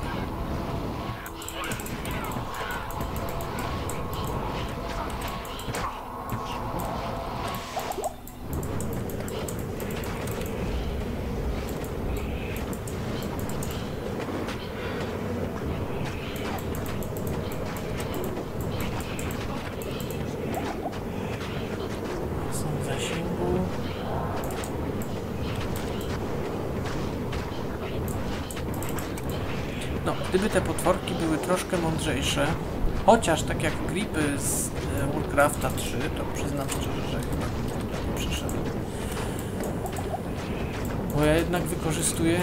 Speaker 1: No, gdyby te potworki były troszkę mądrzejsze, chociaż tak jak gripy z e, Warcrafta trzy, to przyznam szczerze, że chyba bym to nie przeszedł. Bo ja jednak wykorzystuję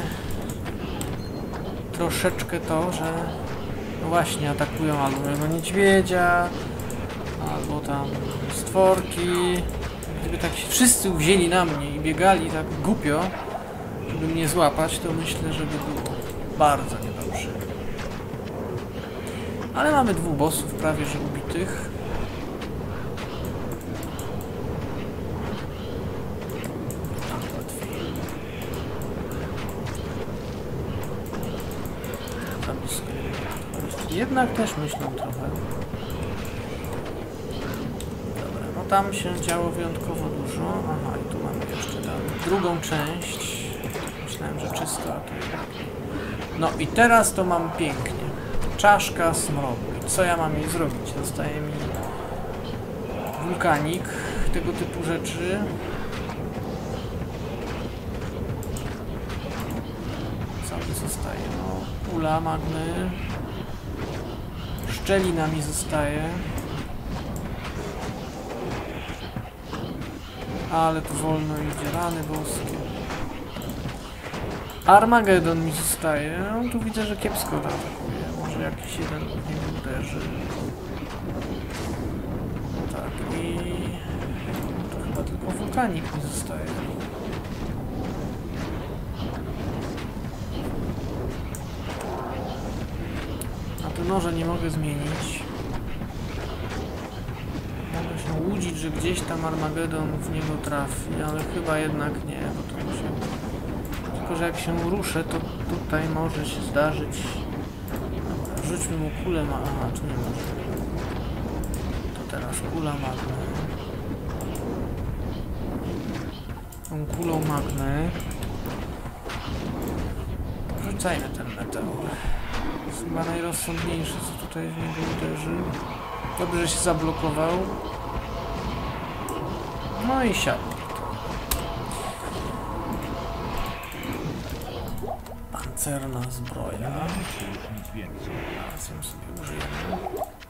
Speaker 1: troszeczkę to, że no właśnie atakują albo mojego niedźwiedzia, albo tam stworki. Gdyby tak się wszyscy wzięli na mnie i biegali tak głupio, żeby mnie złapać, to myślę, że by było bardzo niedobrze. Ale mamy dwóch bossów prawie że ubitych. Tam łatwiej. Za blisko. Jednak też myślę trochę. Dobra, no tam się działo wyjątkowo dużo. Aha, i tu mamy jeszcze tam drugą część. Myślałem, że czysto, a to jednak nie. No i teraz to mam pięknie. Czaszka smrodu. I co ja mam jej zrobić? Dostaje mi wulkanik, tego typu rzeczy. Co mi zostaje? No, kula magmy. Szczelina mi zostaje. Ale tu wolno idzie, rany boskie. Armagedon mi zostaje. No, tu widzę, że kiepsko atakuje. Może jakiś jeden w niego uderzy. No tak, i... to chyba tylko wulkanik mi zostaje. A te noże nie mogę zmienić. Mogę się łudzić, że gdzieś tam Armagedon w niego trafi, ale chyba jednak nie, bo to musi... Tylko, że jak się ruszę, to tutaj może się zdarzyć... Dobra, rzućmy mu kulę ma... Aha, tu nie może. To teraz kula magmy. Tą kulą magmy. Rzucajmy ten meteor. Jest chyba najrozsądniejszy, co tutaj w niego uderzy. Dobrze, że się zablokował. No i siadł. Pancerna zbroja. Teraz ją sobie użyjemy.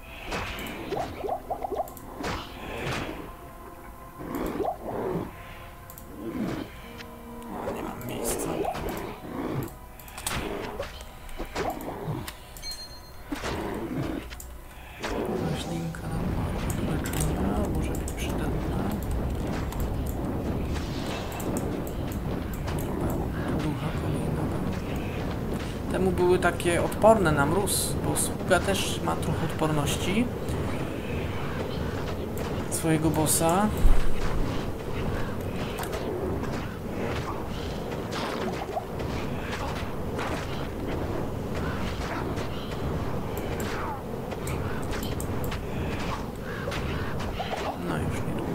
Speaker 1: O, nie mam miejsca. Roślinka do leczenia może być przydatna. Ducha kolejna. Temu były takie odporne na mróz, bo sługa też ma trochę odporności swojego bossa. No już niedługo.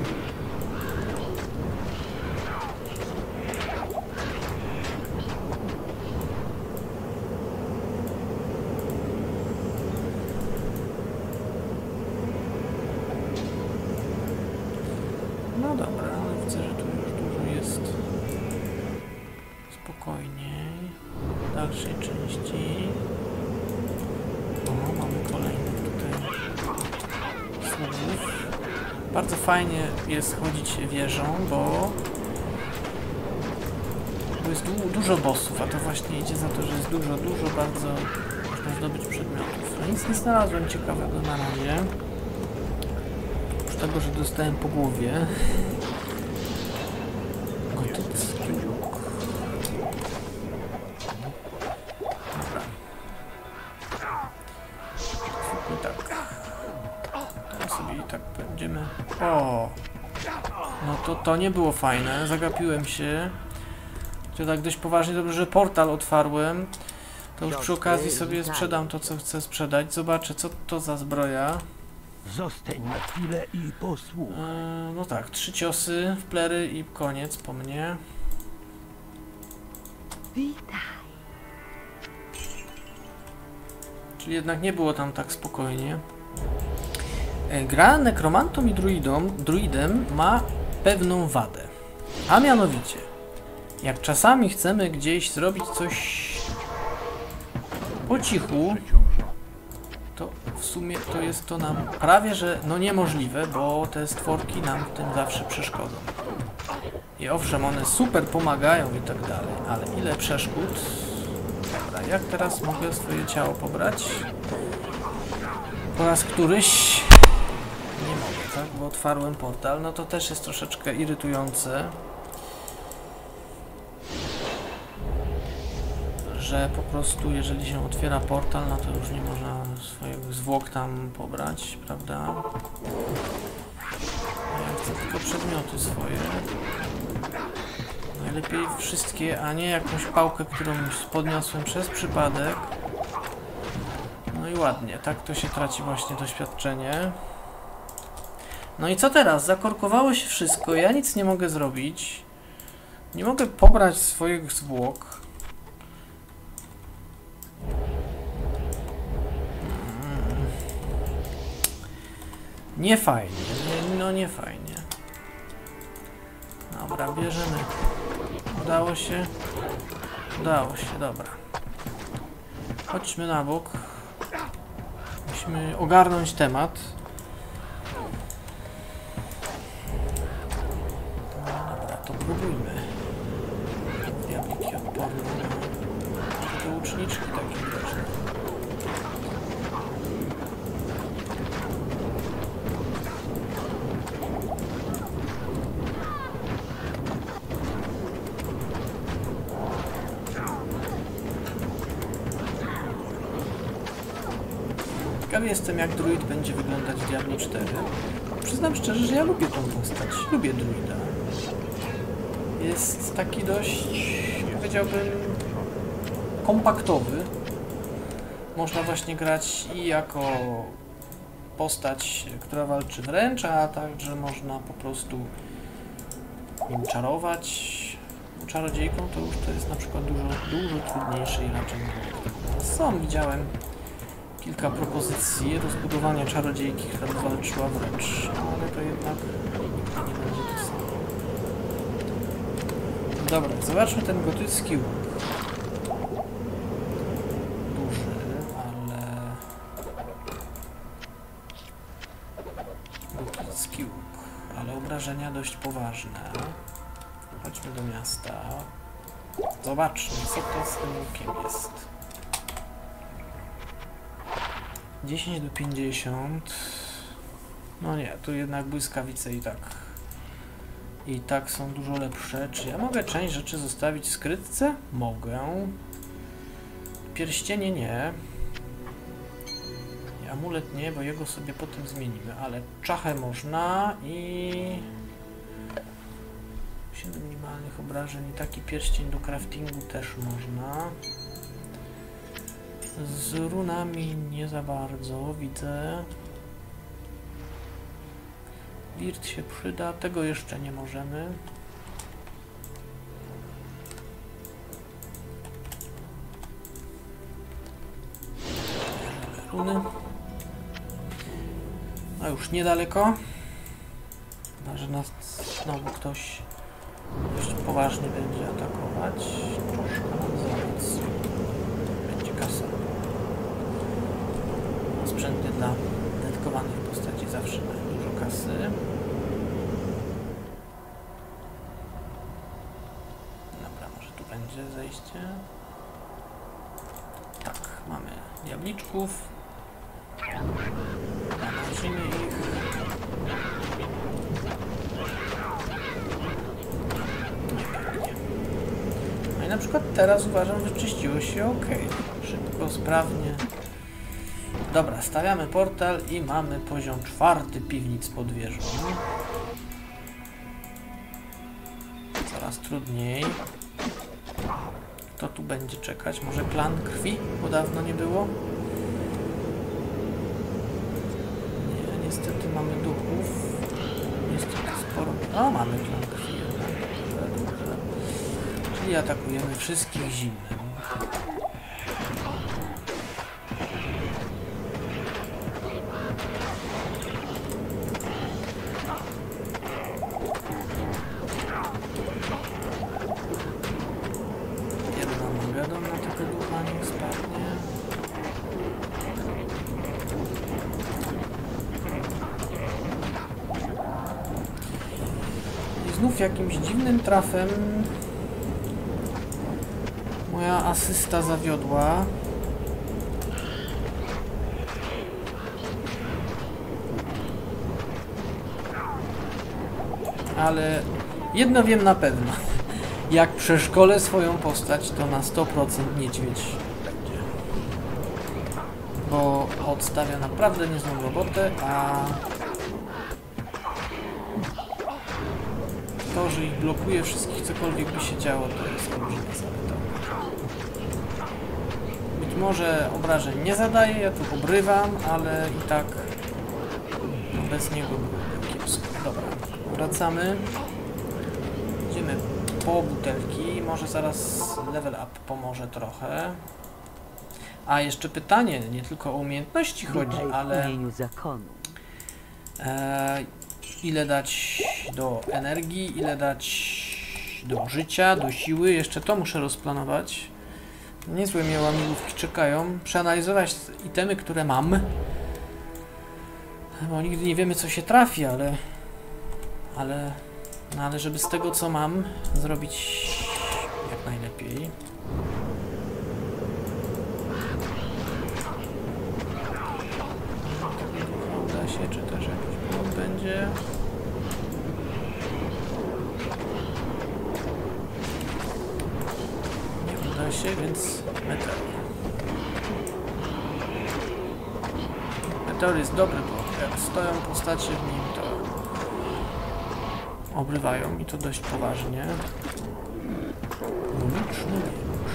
Speaker 1: No dobra, ale widzę, że tu już dużo jest spokojniej. W dalszej części. O, mamy kolejnych tutaj sługów. Bardzo fajnie jest chodzić wieżą, bo bo jest du dużo bossów, a to właśnie idzie za to, że jest dużo, dużo bardzo można zdobyć przedmiotów. No nic nie znalazłem ciekawego na razie. Oprócz tego, że dostałem po głowie. Gotycki łuk. Dobra. Zróbmy tak. Teraz sobie i tak będziemy... O! No to to nie było fajne. Zagapiłem się. To tak dość poważnie, dobrze, że portal otwarłem. To już przy okazji sobie sprzedam to, co chcę sprzedać. Zobaczę, co to za zbroja.
Speaker 5: Zostań na chwilę i posłuchaj.
Speaker 1: Yy, no tak, trzy ciosy w plery i koniec po mnie.
Speaker 3: Witaj.
Speaker 1: Czyli jednak nie było tam tak spokojnie. Yy, gra nekromantą i druidą, druidem ma pewną wadę. A mianowicie, jak czasami chcemy gdzieś zrobić coś po cichu,
Speaker 2: Przeciążony.
Speaker 1: to w sumie to jest to nam prawie, że no niemożliwe, bo te stworki nam w tym zawsze przeszkodzą. I owszem, one super pomagają i tak dalej, ale ile przeszkód. Dobra, jak teraz mogę swoje ciało pobrać? Po raz któryś nie mogę, tak? Bo otwarłem portal, no to też jest troszeczkę irytujące, że po prostu jeżeli się otwiera portal, no to już nie można swoich zwłok tam pobrać, prawda? Ja chcę tylko przedmioty swoje. Najlepiej wszystkie, a nie jakąś pałkę, którą podniosłem przez przypadek. No i ładnie, tak to się traci właśnie doświadczenie. No i co teraz? Zakorkowało się wszystko, ja nic nie mogę zrobić. Nie mogę pobrać swoich zwłok. Nie fajnie, nie, no nie fajnie. Dobra, bierzemy. Udało się. Udało się, dobra. Chodźmy na bok. Musimy ogarnąć temat. Dobra, to próbujmy. Diabliki odporne na te łuczniczki takie widoczne. Ciekawy jestem, jak druid będzie wyglądać w Diablo cztery. Przyznam szczerze, że ja lubię tą postać. Lubię druida. Jest taki dość, powiedziałbym, kompaktowy. Można właśnie grać i jako postać, która walczy wręcz, a także można po prostu nim czarować. Czarodziejką to już to jest na przykład dużo, dużo trudniejsze i raczej są, widziałem kilka propozycji rozbudowania czarodziejki, która by walczyła wręcz, ale to jednak nie będzie to samo. Dobra, zobaczmy ten gotycki łuk. Duży, ale... Gotycki łuk, ale obrażenia dość poważne. Chodźmy do miasta. Zobaczmy, co to z tym łukiem jest. dziesięć do pięćdziesięciu. No nie, tu jednak błyskawice i tak. I tak są dużo lepsze. Czy ja mogę część rzeczy zostawić w skrytce? Mogę. Pierścienie nie. I amulet nie, bo jego sobie potem zmienimy. Ale czachę można i... siedem minimalnych obrażeń i taki pierścień do craftingu też można. Z runami nie za bardzo, widzę. Wirt się przyda, tego jeszcze nie możemy. Runy. A już niedaleko. Chyba, że nas znowu ktoś dość poważnie będzie atakować. Troszkę nam zaraz. Będzie kasa. Sprzęty dla dedykowanych postaci zawsze mają dużo kasy. Dobra, może tu będzie zejście. Tak, mamy diabliczków. Namazimy ich. No i na przykład teraz uważam, że czyściło się ok. Szybko, sprawnie. Dobra, stawiamy portal i mamy poziom czwarty piwnic pod wieżą. Coraz trudniej. Kto tu będzie czekać? Może klan krwi? Bo dawno nie było. Nie, niestety mamy duchów. Niestety sporo... O, mamy klan krwi. Dobrze, dobrze. Czyli atakujemy wszystkich zimnym. Jedna Magedon na tego ducha niech spadnie. znów jakimś dziwnym trafem moja asysta zawiodła. Ale jedno wiem na pewno. Jak przeszkolę swoją postać, to na sto procent niedźwiedź będzie. Bo odstawia naprawdę niezłą robotę, a to, że ich blokuje wszystkich, cokolwiek by się działo, to jest olbrzymia zaleta. Być może obrażeń nie zadaję, ja tu obrywam, ale i tak bez niego byłoby kiepsko. Dobra, wracamy. Idziemy po butelki, może zaraz level up pomoże trochę. A jeszcze pytanie, nie tylko o umiejętności chodzi,
Speaker 3: Witaj w
Speaker 1: ale
Speaker 3: imieniu zakonu.
Speaker 1: e, ile dać do energii, ile dać do życia, do siły, jeszcze to muszę rozplanować. Niezłe mnie łamigłówki czekają. Przeanalizować itemy, które mam. Bo nigdy nie wiemy, co się trafi, ale... Ale... No ale żeby z tego, co mam, zrobić jak najlepiej. Uda się, czy też jakiś błąd będzie. Nie uda się, więc meteor. Meteor jest dobry, bo jak stoją postacie w nim, to obrywają i to dość poważnie. Logiczny miecz.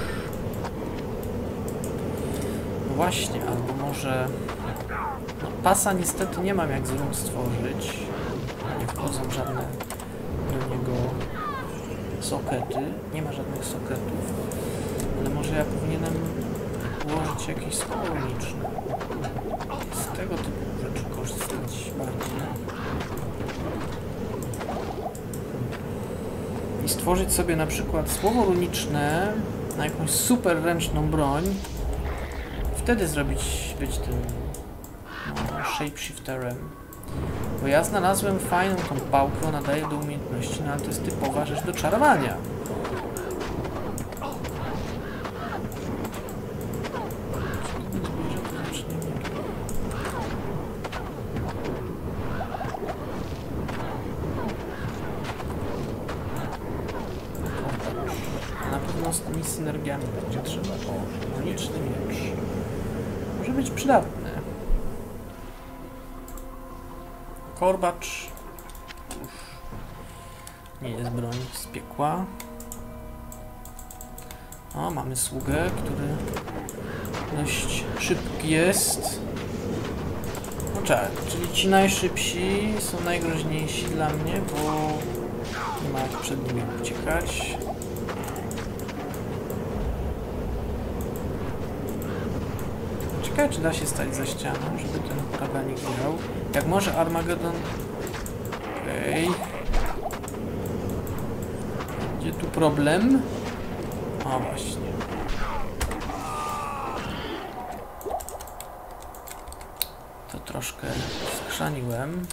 Speaker 1: No właśnie, albo może... No, pasa niestety nie mam jak z run stworzyć. Nie wchodzą żadne do niego sokety. Nie ma żadnych soketów. Ale może ja powinienem ułożyć jakieś skóry runiczne. Z tego typu rzeczy korzystać bardziej. I stworzyć sobie na przykład słowo runiczne na jakąś super ręczną broń. Wtedy zrobić, być tym no, shapeshifterem. Bo ja znalazłem fajną tą pałkę, ona daje do umiejętności, no ale to jest typowa rzecz do czarowania. Na pewno z tymi synergiami będzie trzeba. O, runiczny miecz. Może być przydatny. Korbacz. Uff. Nie jest broń z piekła. O, mamy sługę, który dość szybki jest. No czekaj, czyli ci najszybsi są najgroźniejsi dla mnie, bo nie ma jak przed nimi uciekać. Ciekawe, czy da się stać za ścianą, żeby ten huraganik grał. Jak może Armagedon... Okej. Okay. Gdzie tu problem? O, właśnie. To troszkę skrzaniłem.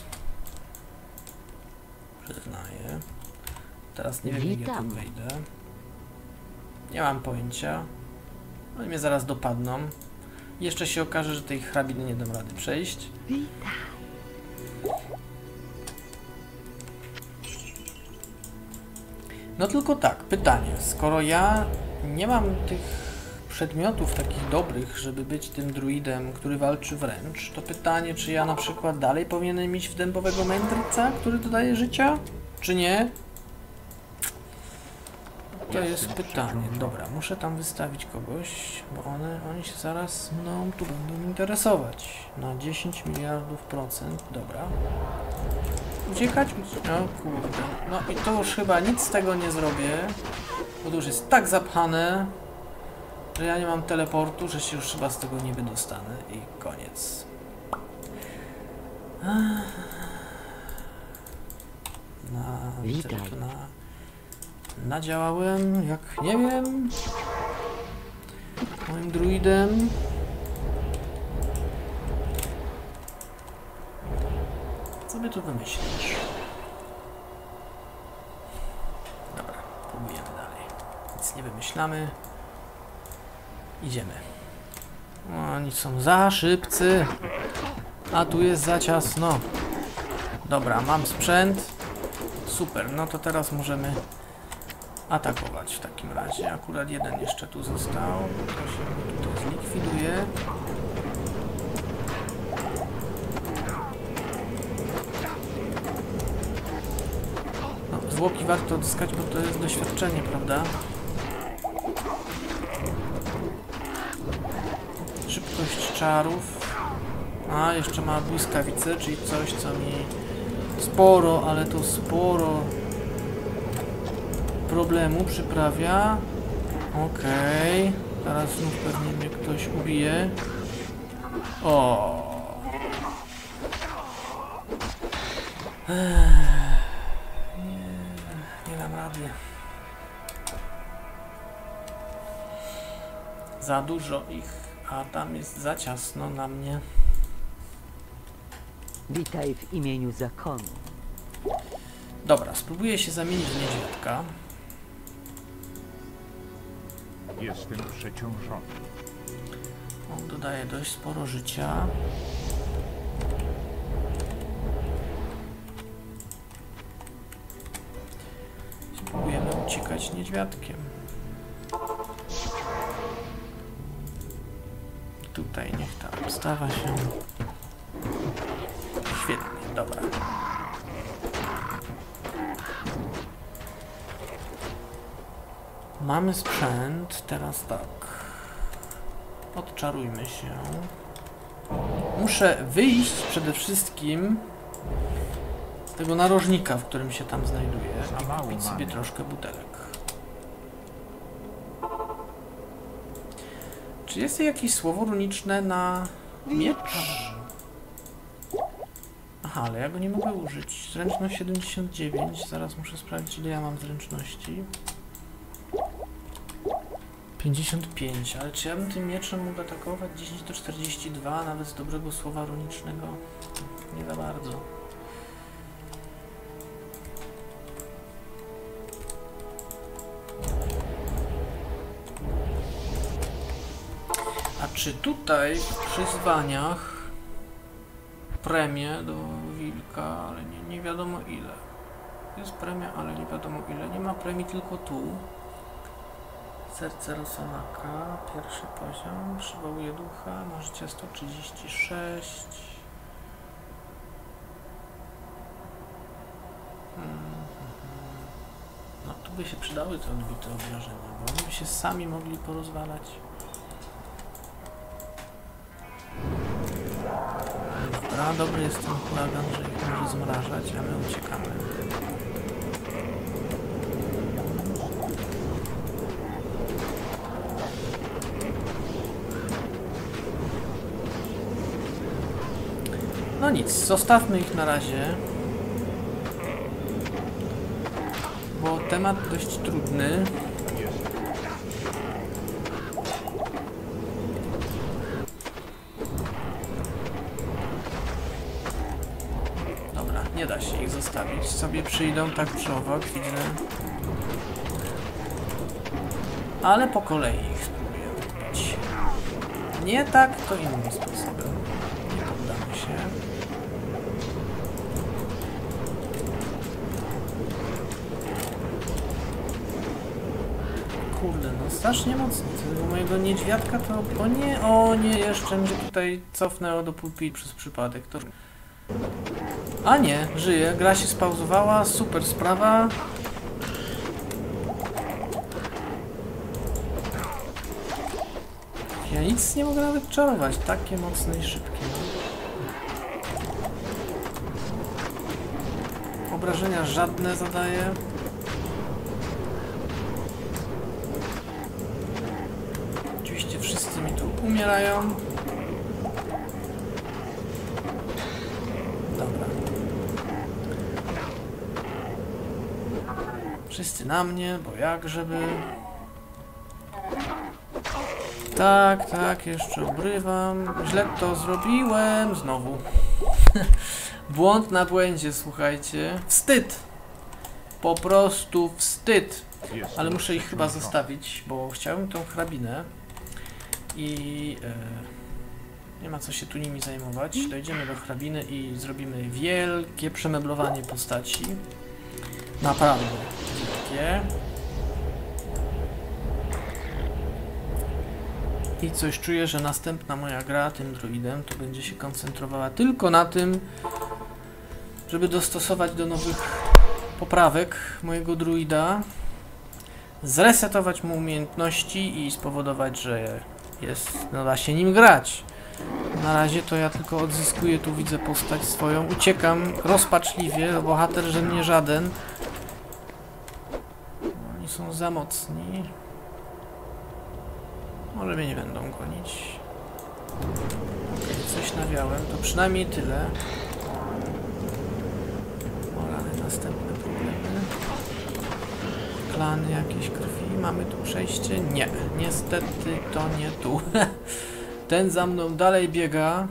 Speaker 1: Przyznaję. Teraz nie wiem, jak ja tu wejdę. Nie mam pojęcia. Oni mnie zaraz dopadną. Jeszcze się okaże, że tej hrabiny nie dam rady przejść. No tylko tak, pytanie. Skoro ja nie mam tych przedmiotów takich dobrych, żeby być tym druidem, który walczy wręcz, to pytanie, czy ja na przykład dalej powinienem iść w dębowego mędrca, który dodaje życia, czy nie? To jest pytanie. Dobra, muszę tam wystawić kogoś, bo one, oni się zaraz mną tu będą interesować. Na dziesięć miliardów procent. Dobra. Uciekać? No kurde. No i to już chyba nic z tego nie zrobię, bo to już jest tak zapchane, że ja nie mam teleportu, że się już chyba z tego nie wydostanę i koniec. Na...
Speaker 3: Witaj.
Speaker 1: Na... Nadziałałem, jak nie wiem, moim druidem. Co by tu wymyślić? Nic nie wymyślamy. Idziemy. O, oni są za szybcy. A tu jest za ciasno. Dobra, mam sprzęt. Super, no to teraz możemy atakować w takim razie. Akurat jeden jeszcze tu został. To się tutaj zlikwiduje. No, zwłoki warto odzyskać, bo to jest doświadczenie, prawda? Szybkość czarów. A, jeszcze ma błyskawicę, czyli coś, co mi sporo, ale to sporo problemu przyprawia. Okej. Okay. Teraz znów pewnie mnie ktoś ubije. O. Nie, nie dam rady. Za dużo ich, a tam jest za ciasno na mnie.
Speaker 3: Witaj w imieniu zakonu.
Speaker 1: Dobra, spróbuję się zamienić w niedźwiadka.
Speaker 2: Jestem przeciążony.
Speaker 1: On dodaje dość sporo życia. Spróbujemy uciekać niedźwiadkiem. Tutaj niech ta obstawa się... Świetnie, dobra. Mamy sprzęt, teraz tak. Odczarujmy się. Muszę wyjść przede wszystkim z tego narożnika, w którym się tam znajduję, i kupić sobie troszkę butelek. Czy jest jakieś słowo runiczne na miecz? Aha, ale ja go nie mogę użyć. Zręczność siedemdziesiąt dziewięć. Zaraz muszę sprawdzić, ile ja mam zręczności. pięćdziesiąt pięć, ale czy ja bym tym mieczem mógł atakować? dziesięć do czterdziestu dwóch, nawet z dobrego słowa runicznego? Nie za bardzo. A czy tutaj w przyzwaniach premię do wilka, ale nie, nie wiadomo ile. Jest premia, ale nie wiadomo ile. Nie ma premii tylko tu. Serce Rosanaka, pierwszy poziom, przywołuje ducha, ma życie sto trzydzieści sześć. Hmm. No tu by się przydały te odbite obrażenia, bo oni by się sami mogli porozwalać. Dobra, dobry jest ten huragan, że ich może zmrażać, a my uciekamy. No nic, zostawmy ich na razie, bo temat dość trudny. Dobra, nie da się ich zostawić, sobie przyjdą tak czy owak, widzę. Ale po kolei ich spróbuję robić. Nie tak, to innym sposobem. Nie poddamy się. Kurde, no strasznie mocno. Tego mojego niedźwiadka to... O nie, o nie, jeszcze mnie tutaj cofnęło do pulpitu przez przypadek. To... A nie, żyje. Gra się spauzowała. Super sprawa. Ja nic nie mogę nawet czarować. Takie mocne i szybkie. Obrażenia żadne zadaje. Oczywiście wszyscy mi tu umierają. Dobra. Wszyscy na mnie, bo jak żeby... Tak, tak, jeszcze obrywam. Źle to zrobiłem. Znowu. Błąd na błędzie, słuchajcie. Wstyd. Po prostu wstyd.
Speaker 2: Jestem
Speaker 1: Ale muszę ich chyba
Speaker 2: przeciążony.
Speaker 1: zostawić, bo chciałem tą hrabinę i e, nie ma co się tu nimi zajmować. Dojdziemy do hrabiny i zrobimy wielkie przemeblowanie postaci. Naprawdę wielkie. I coś czuję, że następna moja gra tym druidem to będzie się koncentrowała tylko na tym, żeby dostosować do nowych poprawek mojego druida, zresetować mu umiejętności i spowodować, że jest, no da się nim grać. Na razie to ja tylko odzyskuję, tu widzę postać swoją, uciekam rozpaczliwie, bohater, że nie żaden. Oni są za mocni. Może mnie nie będą gonić. Okay, coś nawiałem, to przynajmniej tyle. Morale, następne problemy. Klany jakieś krwi. Mamy tu przejście? Nie. Niestety to nie tu. Ten za mną dalej biega.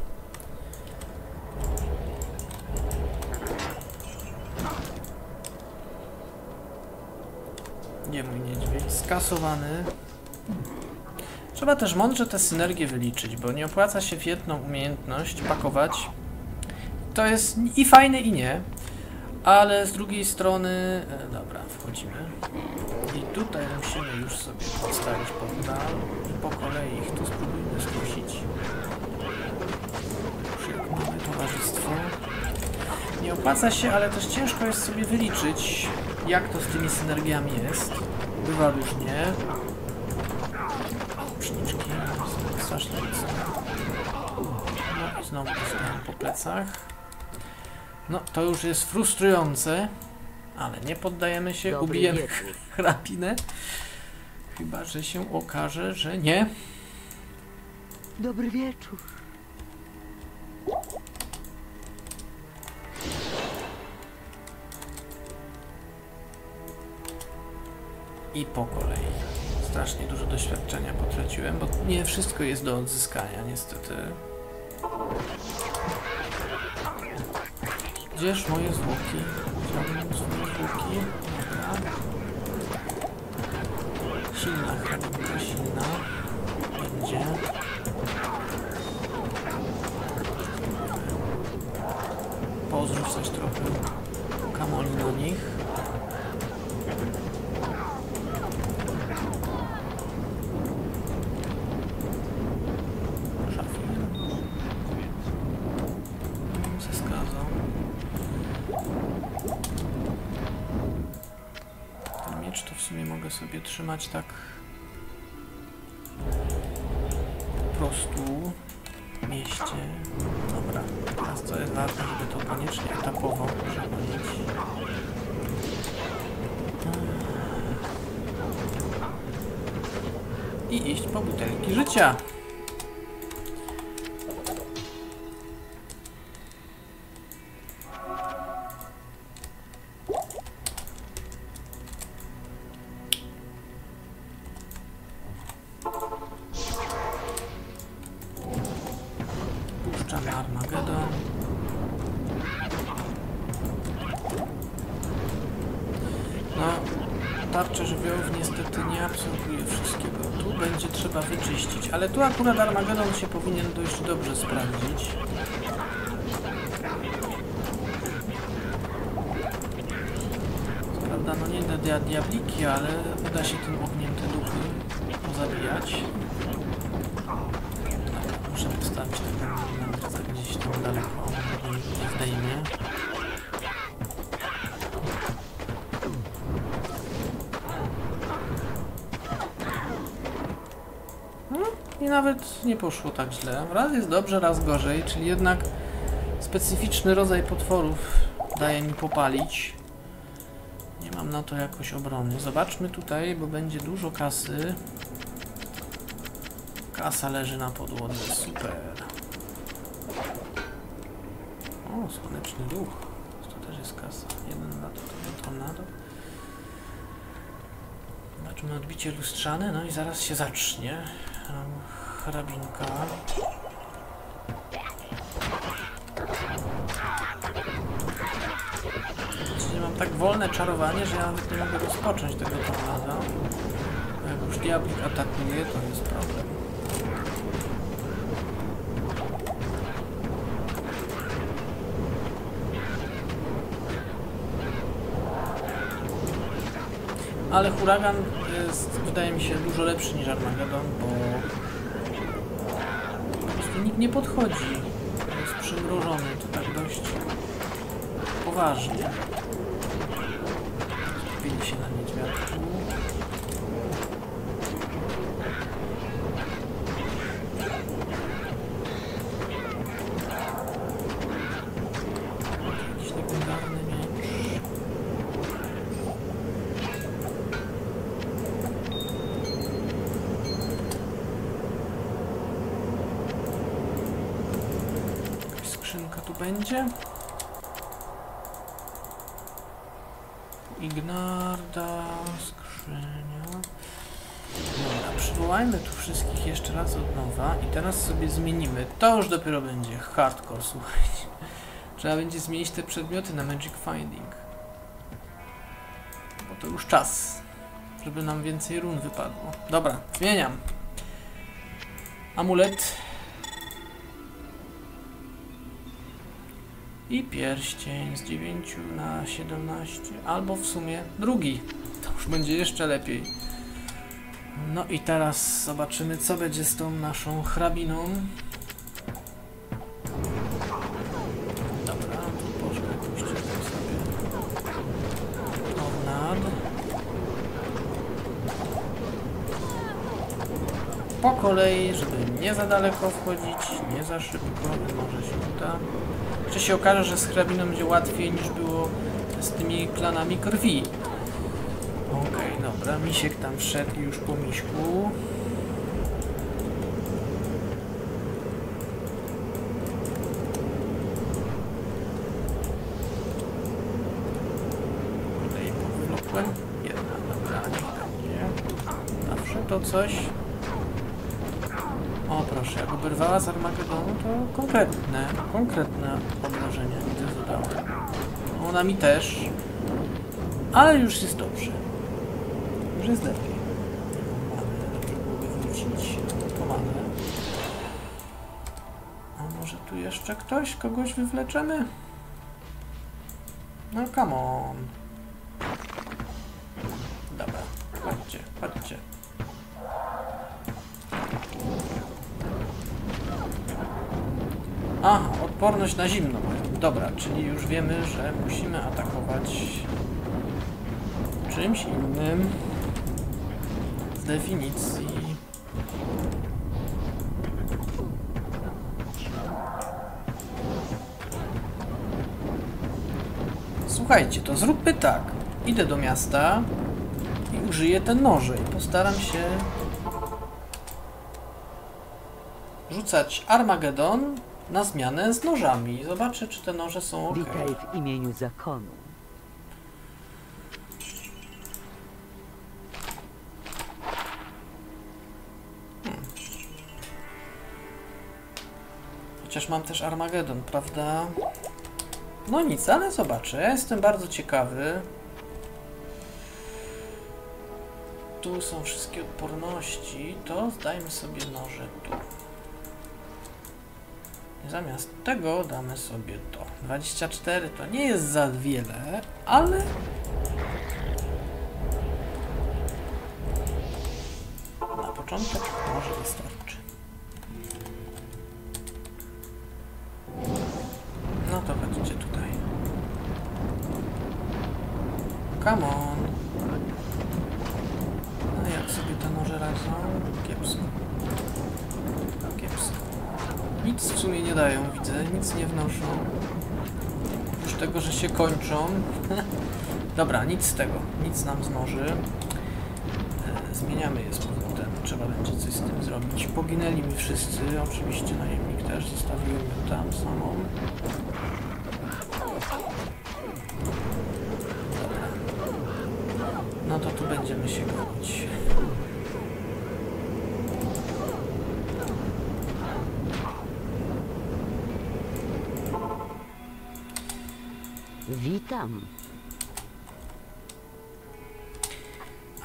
Speaker 1: Nie mój niedźwiedź. Skasowany. Trzeba też mądrze te synergie wyliczyć, bo nie opłaca się w jedną umiejętność pakować. To jest i fajne, i nie. Ale z drugiej strony... E, dobra, wchodzimy. I tutaj musimy już sobie postawić poddal. I po kolei ich tu spróbujmy skusić. Już jak mamy towarzystwo. Nie opłaca się, ale też ciężko jest sobie wyliczyć, jak to z tymi synergiami jest. Bywa różnie. Uczniczki są strasznie mocne. No i znowu dostałem po plecach. No, to już jest frustrujące, ale nie poddajemy się,
Speaker 3: Dobry
Speaker 1: ubijemy
Speaker 3: wieczór.
Speaker 1: hrabinę. Chyba że się okaże, że nie.
Speaker 3: Dobry wieczór.
Speaker 1: I po kolei. Strasznie dużo doświadczenia potraciłem, bo nie wszystko jest do odzyskania, niestety. Gdzież moje zwłoki? Chciałbym swoje zwłoki. Dobra. Silna hrabinka, silna. Będzie. Pozrzucać trochę kamoli na nich. To w sumie mogę sobie trzymać tak po prostu w mieście. Dobra, teraz co jest ważne, żeby to koniecznie etapowo przechodzić. I iść po butelki życia. Puszczamy Armagedon. No, tarcza żywiołów niestety nie absorbuje wszystkiego. Tu będzie trzeba wyczyścić, ale tu akurat Armagedon się powinien dość dobrze sprawdzić. Co prawda, no nie da dia diabliki, ale uda się tym ogniem te duchy pozabijać. Muszę postawić tego gdzieś tam daleko, żeby nie zdejmie. No i nawet nie poszło tak źle. Raz jest dobrze, raz gorzej, czyli jednak specyficzny rodzaj potworów daje mi popalić. Nie mam na to jakoś obrony. Zobaczmy tutaj, bo będzie dużo kasy. Kasa leży na podłodze, super. O, słoneczny duch. To też jest kasa. Jeden na to, to tam na to. Zobaczmy odbicie lustrzane, no i zaraz się zacznie. Hrabinka. Nie mam tak wolne czarowanie, że ja nawet nie mogę rozpocząć tego tornada. Jak już diablik atakuje, to jest problem. Ale huragan jest, wydaje mi się, dużo lepszy niż Armagedon, bo po prostu nikt nie podchodzi. Jest przymrożony, to tak dość poważnie. Skupili się na niedźwiadku. Jakiś legendarny miecz. Jakaś skrzynka tu będzie. Ignarda, skrzynia. Dobra, przywołajmy tu wszystkich jeszcze raz od nowa i teraz sobie zmienimy. To już dopiero będzie hardcore, słuchajcie. Trzeba będzie zmienić te przedmioty na Magic Finding. Bo to już czas, żeby nam więcej run wypadło. Dobra, zmieniam. Amulet. I pierścień z dziewięciu na siedemnaście, albo w sumie drugi. To już będzie jeszcze lepiej. No i teraz zobaczymy, co będzie z tą naszą hrabiną. Dobra, tu poszło, puścimy sobie tornad. Po kolei, żeby nie za daleko wchodzić, nie za szybko, może się uda. Czy się okaże, że z hrabiną będzie łatwiej niż było z tymi klanami krwi. Okej, okay, dobra, misiek tam wszedł już po miśku. Tutaj powlokłem. Jedna, dobra, niech będzie. Zawsze to coś. O proszę, jak oberwała z Armagedonu, to konkretne, konkretne obrażenia widzę zadała. Ona mi też, ale już jest dobrze. Już jest lepiej. Dobrze byłoby wrócić pomanę. A może tu jeszcze ktoś? Kogoś wywleczemy? No come on. Dobra, chodźcie, chodźcie. Aha, odporność na zimno. Dobra, czyli już wiemy, że musimy atakować czymś innym. Z definicji. Słuchajcie, to zróbmy tak. Idę do miasta i użyję te noże i postaram się rzucać Armagedon na zmianę z nożami. Zobaczę, czy te noże są ok.
Speaker 3: Witaj w imieniu zakonu.
Speaker 1: Hmm. Chociaż mam też Armagedon, prawda? No nic, ale zobaczę. Ja jestem bardzo ciekawy. Tu są wszystkie odporności. To dajmy sobie noże tu. Zamiast tego damy sobie to. dwadzieścia cztery to nie jest za wiele, ale na początek może wystarczy. No to chodźcie tutaj. Come on. No jak sobie te noże radzą? Kiepsko. Kiepsko. Nic w sumie nie dają, widzę, nic nie wnoszą. Oprócz tego, że się kończą. Dobra, nic z tego, nic nam z noży. E, zmieniamy je z powrotem, trzeba będzie coś z tym zrobić. Poginęli mi wszyscy, oczywiście najemnik też, zostawiłem ją tam samą. Dobra. No to tu będziemy się gonić.
Speaker 3: Witam.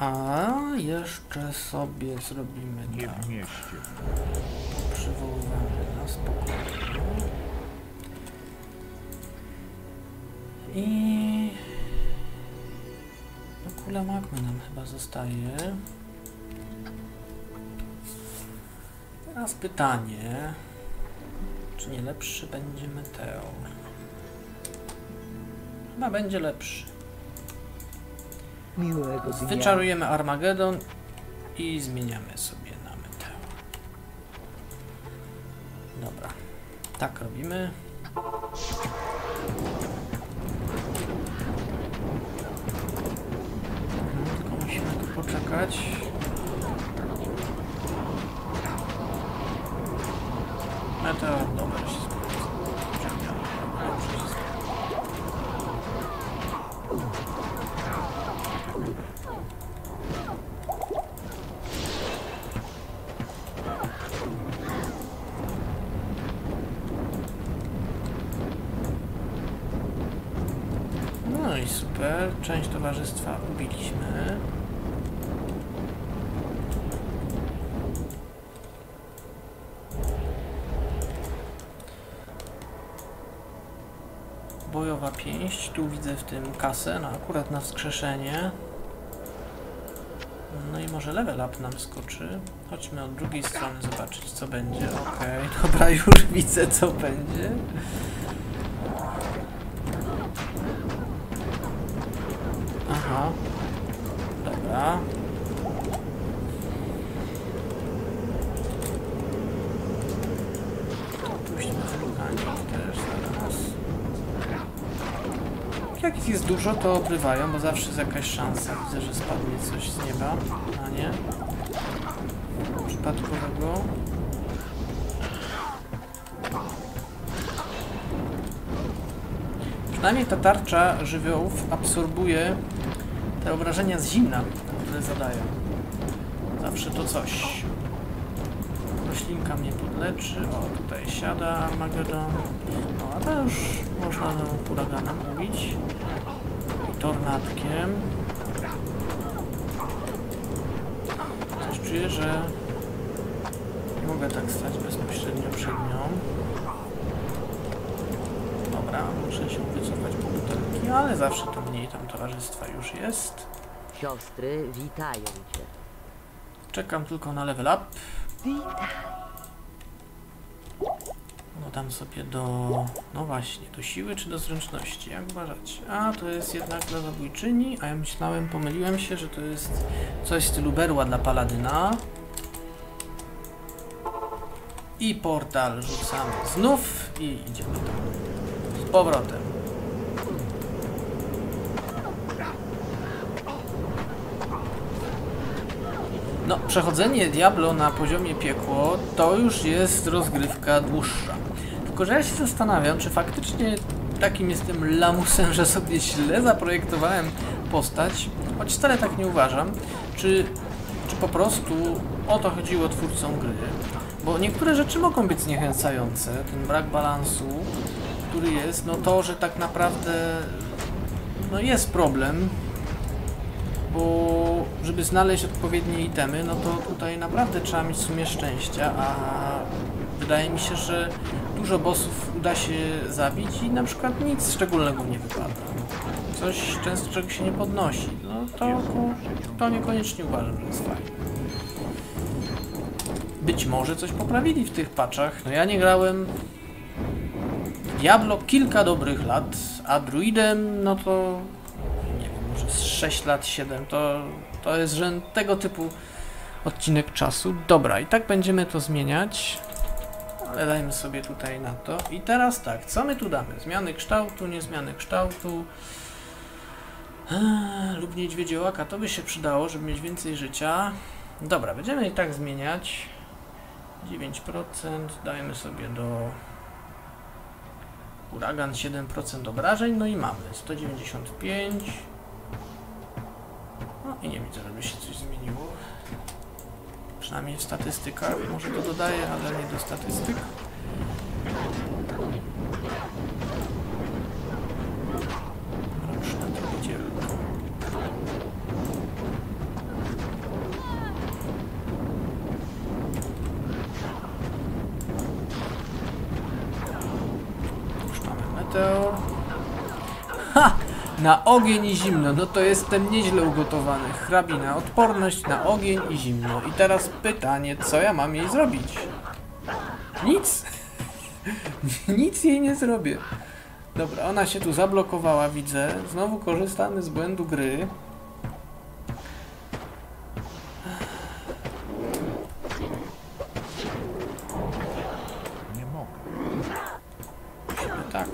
Speaker 1: A jeszcze sobie zrobimy
Speaker 2: Nie
Speaker 1: tak.
Speaker 2: w mieście.
Speaker 1: Przywoływamy na spokojnie. I... No kula magmy nam chyba zostaje. Teraz pytanie, czy nie lepszy będzie meteor? Chyba będzie lepszy.
Speaker 3: Miłego dnia.
Speaker 1: Wyczarujemy Armagedon i zmieniamy sobie na meteor. Dobra, tak robimy. Tylko musimy tu poczekać. Meteor, dobra, się sprawdza. No i super, część towarzystwa ubiliśmy. Bojowa pięść, tu widzę w tym kasę, no akurat na wskrzeszenie. No i może level up nam skoczy. Chodźmy od drugiej strony zobaczyć co będzie. Okej, okay, dobra, już widzę co będzie. Aha. Dobra. Puśćmy wulkanik też zaraz. Jak ich jest dużo, to obrywają, bo zawsze jest jakaś szansa. Widzę, że spadnie coś z nieba, a nie przypadkowego. Przynajmniej ta tarcza żywiołów absorbuje te obrażenia z zimna, które zadają. Zawsze to coś. Roślinka mnie podleczy. O, tutaj siada Armagedon. No, a to już można no, huraganem mówić. I tornadkiem. Coś czuję, że nie mogę tak stać bezpośrednio przed nią. Dobra, muszę się wycofać po butelki, ale zawsze to mniej tam towarzystwa już jest.
Speaker 3: Siostry witają cię.
Speaker 1: Czekam tylko na level up.
Speaker 3: Witaj.
Speaker 1: No tam sobie do... No właśnie, do siły czy do zręczności? Jak uważacie? A, to jest jednak dla zabójczyni, a ja myślałem, pomyliłem się, że to jest coś w stylu berła dla paladyna. I portal rzucamy znów i idziemy tam. Z powrotem. No, przechodzenie Diablo na poziomie piekło to już jest rozgrywka dłuższa. Tylko że ja się zastanawiam, czy faktycznie takim jestem lamusem, że sobie źle zaprojektowałem postać, choć wcale tak nie uważam, czy, czy po prostu o to chodziło twórcom gry. Bo niektóre rzeczy mogą być zniechęcające, ten brak balansu, który jest, no to, że tak naprawdę no jest problem, bo żeby znaleźć odpowiednie itemy, no to tutaj naprawdę trzeba mieć w sumie szczęścia, a wydaje mi się, że dużo bossów uda się zabić i na przykład nic szczególnego nie wypada. Coś często czego się nie podnosi, no to, to, to niekoniecznie uważam, że jest fajne. Być może coś poprawili w tych patchach, no ja nie grałem w Diablo kilka dobrych lat, a druidem, no to nie wiem, może z sześć lat, siedem, to, to jest rzęd tego typu odcinek czasu. Dobra, i tak będziemy to zmieniać, ale dajmy sobie tutaj na to. I teraz tak, co my tu damy? Zmiany kształtu, nie zmiany kształtu. Eee, lub niedźwiedziołaka, to by się przydało, żeby mieć więcej życia. Dobra, będziemy i tak zmieniać. dziewięć procent, dajmy sobie do huragan siedem procent obrażeń, no i mamy sto dziewięćdziesiąt pięć. No i nie widzę, żeby się coś zmieniło. Przynajmniej w statystykach, może to dodaję, ale nie do statystyk. Roczne drobidzielko. Na ogień i zimno, no to jestem nieźle ugotowany. Hrabina, odporność na ogień i zimno. I teraz pytanie, co ja mam jej zrobić? Nic. Nic jej nie zrobię. Dobra, ona się tu zablokowała, widzę. Znowu korzystamy z błędu gry.
Speaker 2: Nie mogę.
Speaker 1: Musimy tak.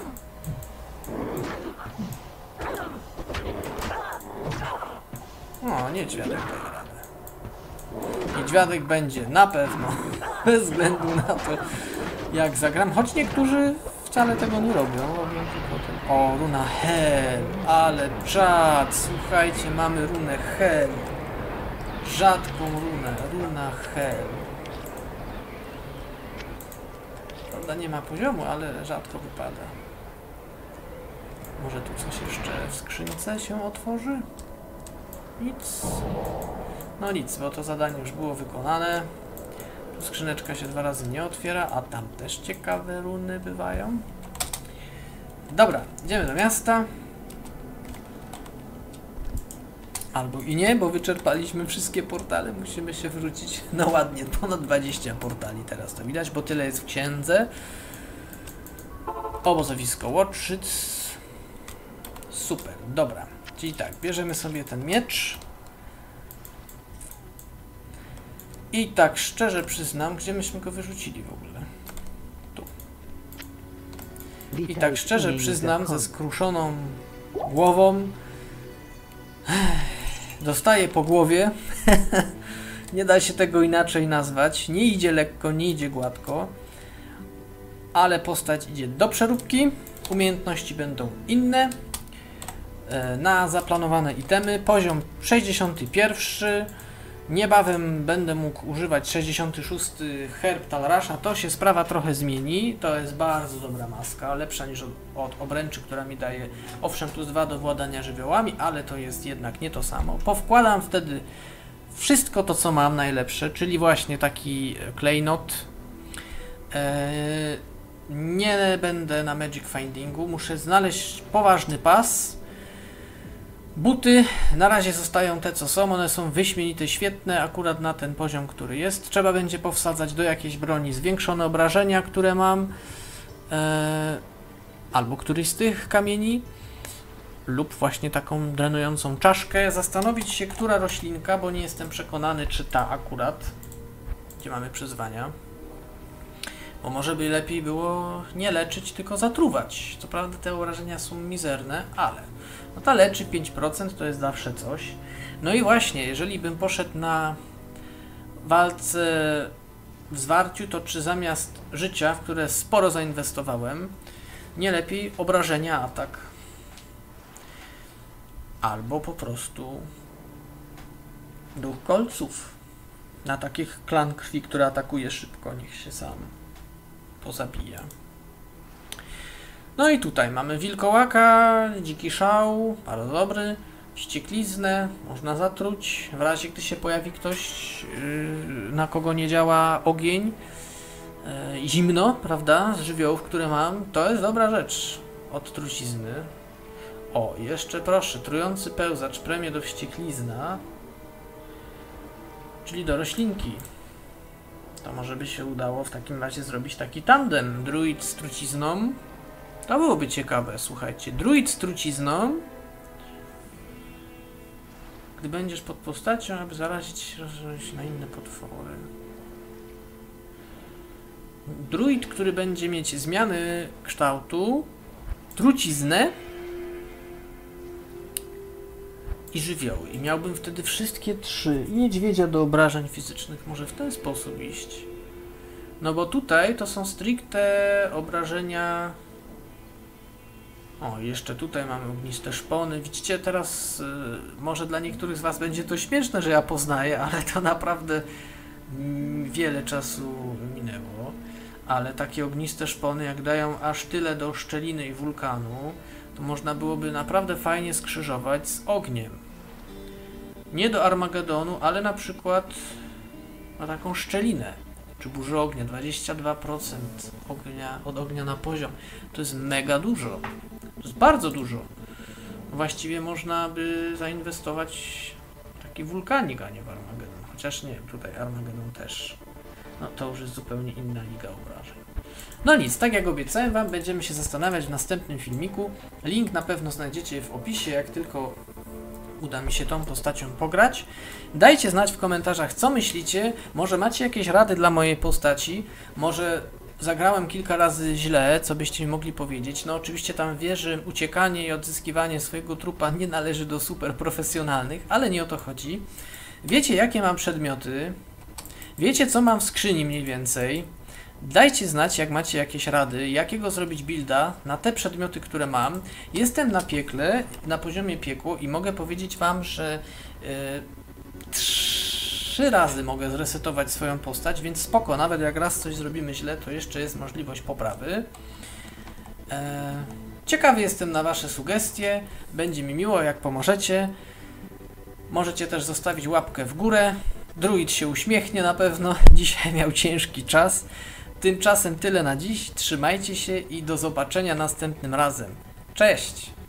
Speaker 1: O, niedźwiadek daje radę. Niedźwiadek będzie na pewno. Bez względu na to, jak zagram. Choć niektórzy wcale tego nie robią. Robią tylko ten... O, runa Hel. Ale czad. Słuchajcie, mamy runę Hel. Rzadką runę. Runa Hel. Prawda, nie ma poziomu, ale rzadko wypada. Może tu coś jeszcze w skrzynce się otworzy? Nic. No nic, bo to zadanie już było wykonane. Tu skrzyneczka się dwa razy nie otwiera, a tam też ciekawe runy bywają. Dobra, idziemy do miasta. Albo i nie, bo wyczerpaliśmy wszystkie portale. Musimy się wrócić. No ładnie, ponad dwadzieścia portali teraz to widać, bo tyle jest w księdze. Obozowisko Łotrzyc. Super, dobra. Czyli tak, bierzemy sobie ten miecz. I tak szczerze przyznam, gdzie myśmy go wyrzucili w ogóle? Tu. I tak szczerze przyznam, ze skruszoną głową dostaję po głowie. Nie da się tego inaczej nazwać. Nie idzie lekko, nie idzie gładko. Ale postać idzie do przeróbki. Umiejętności będą inne. Na zaplanowane itemy. Poziom sześćdziesiąty pierwszy. Niebawem będę mógł używać sześćdziesiąty szósty herb Talrasha. To się sprawa trochę zmieni. To jest bardzo dobra maska. Lepsza niż od, od obręczy, która mi daje owszem plus dwa do władania żywiołami, ale to jest jednak nie to samo. Powkładam wtedy wszystko to, co mam najlepsze, czyli właśnie taki klejnot. Eee, nie będę na Magic Findingu. Muszę znaleźć poważny pas. Buty na razie zostają te, co są. One są wyśmienite, świetne, akurat na ten poziom, który jest. Trzeba będzie powsadzać do jakiejś broni zwiększone obrażenia, które mam. E, albo któryś z tych kamieni. Lub właśnie taką drenującą czaszkę. Zastanowić się, która roślinka, bo nie jestem przekonany, czy ta akurat. Gdzie mamy przyzwania. Bo może by lepiej było nie leczyć, tylko zatruwać. Co prawda te obrażenia są mizerne, ale... No ta leczy pięć procent, to jest zawsze coś. No i właśnie, jeżeli bym poszedł na walce w zwarciu, to czy zamiast życia, w które sporo zainwestowałem, nie lepiej obrażenia, atak? Albo po prostu duch kolców. Na takich klan krwi, który atakuje szybko, niech się sam pozabija. No i tutaj mamy wilkołaka, dziki szał, bardzo dobry, wściekliznę, można zatruć, w razie gdy się pojawi ktoś, yy, na kogo nie działa ogień, yy, zimno, prawda, z żywiołów, które mam, to jest dobra rzecz od trucizny. O, jeszcze proszę, trujący pełzacz, premię do wścieklizna, czyli do roślinki. To może by się udało w takim razie zrobić taki tandem, druid z trucizną. To byłoby ciekawe, słuchajcie. Druid z trucizną. Gdy będziesz pod postacią, aby zarazić się na inne potwory. Druid, który będzie mieć zmiany kształtu, truciznę i żywioły. I miałbym wtedy wszystkie trzy. I niedźwiedzia do obrażeń fizycznych. Może w ten sposób iść. No bo tutaj to są stricte obrażenia... O, jeszcze tutaj mamy ogniste szpony. Widzicie, teraz y, może dla niektórych z was będzie to śmieszne, że ja poznaję, ale to naprawdę mm, wiele czasu minęło. Ale takie ogniste szpony, jak dają aż tyle do szczeliny i wulkanu, to można byłoby naprawdę fajnie skrzyżować z ogniem. Nie do Armagedonu, ale na przykład na taką szczelinę. Czy burzy ognia, dwadzieścia dwa procent ognia, od ognia na poziom. To jest mega dużo. To jest bardzo dużo. właściwie można by zainwestować w taki wulkanik, a nie w Armagedon. Chociaż nie, tutaj Armagedon też. No to już jest zupełnie inna liga obrażeń. No nic, tak jak obiecałem wam, będziemy się zastanawiać w następnym filmiku. Link na pewno znajdziecie w opisie, jak tylko uda mi się tą postacią pograć. Dajcie znać w komentarzach, co myślicie. Może macie jakieś rady dla mojej postaci. Może zagrałem kilka razy źle, co byście mi mogli powiedzieć. No oczywiście tam wierzę, uciekanie i odzyskiwanie swojego trupa nie należy do super profesjonalnych, ale nie o to chodzi. Wiecie, jakie mam przedmioty. Wiecie, co mam w skrzyni mniej więcej. Dajcie znać, jak macie jakieś rady, jakiego zrobić builda na te przedmioty, które mam. Jestem na piekle, na poziomie piekło i mogę powiedzieć wam, że yy, trzy razy mogę zresetować swoją postać, więc spoko, nawet jak raz coś zrobimy źle, to jeszcze jest możliwość poprawy. Yy, ciekawy jestem na wasze sugestie, będzie mi miło, jak pomożecie. Możecie też zostawić łapkę w górę. Druid się uśmiechnie na pewno, dzisiaj miał ciężki czas. Tymczasem tyle na dziś, trzymajcie się i do zobaczenia następnym razem. Cześć!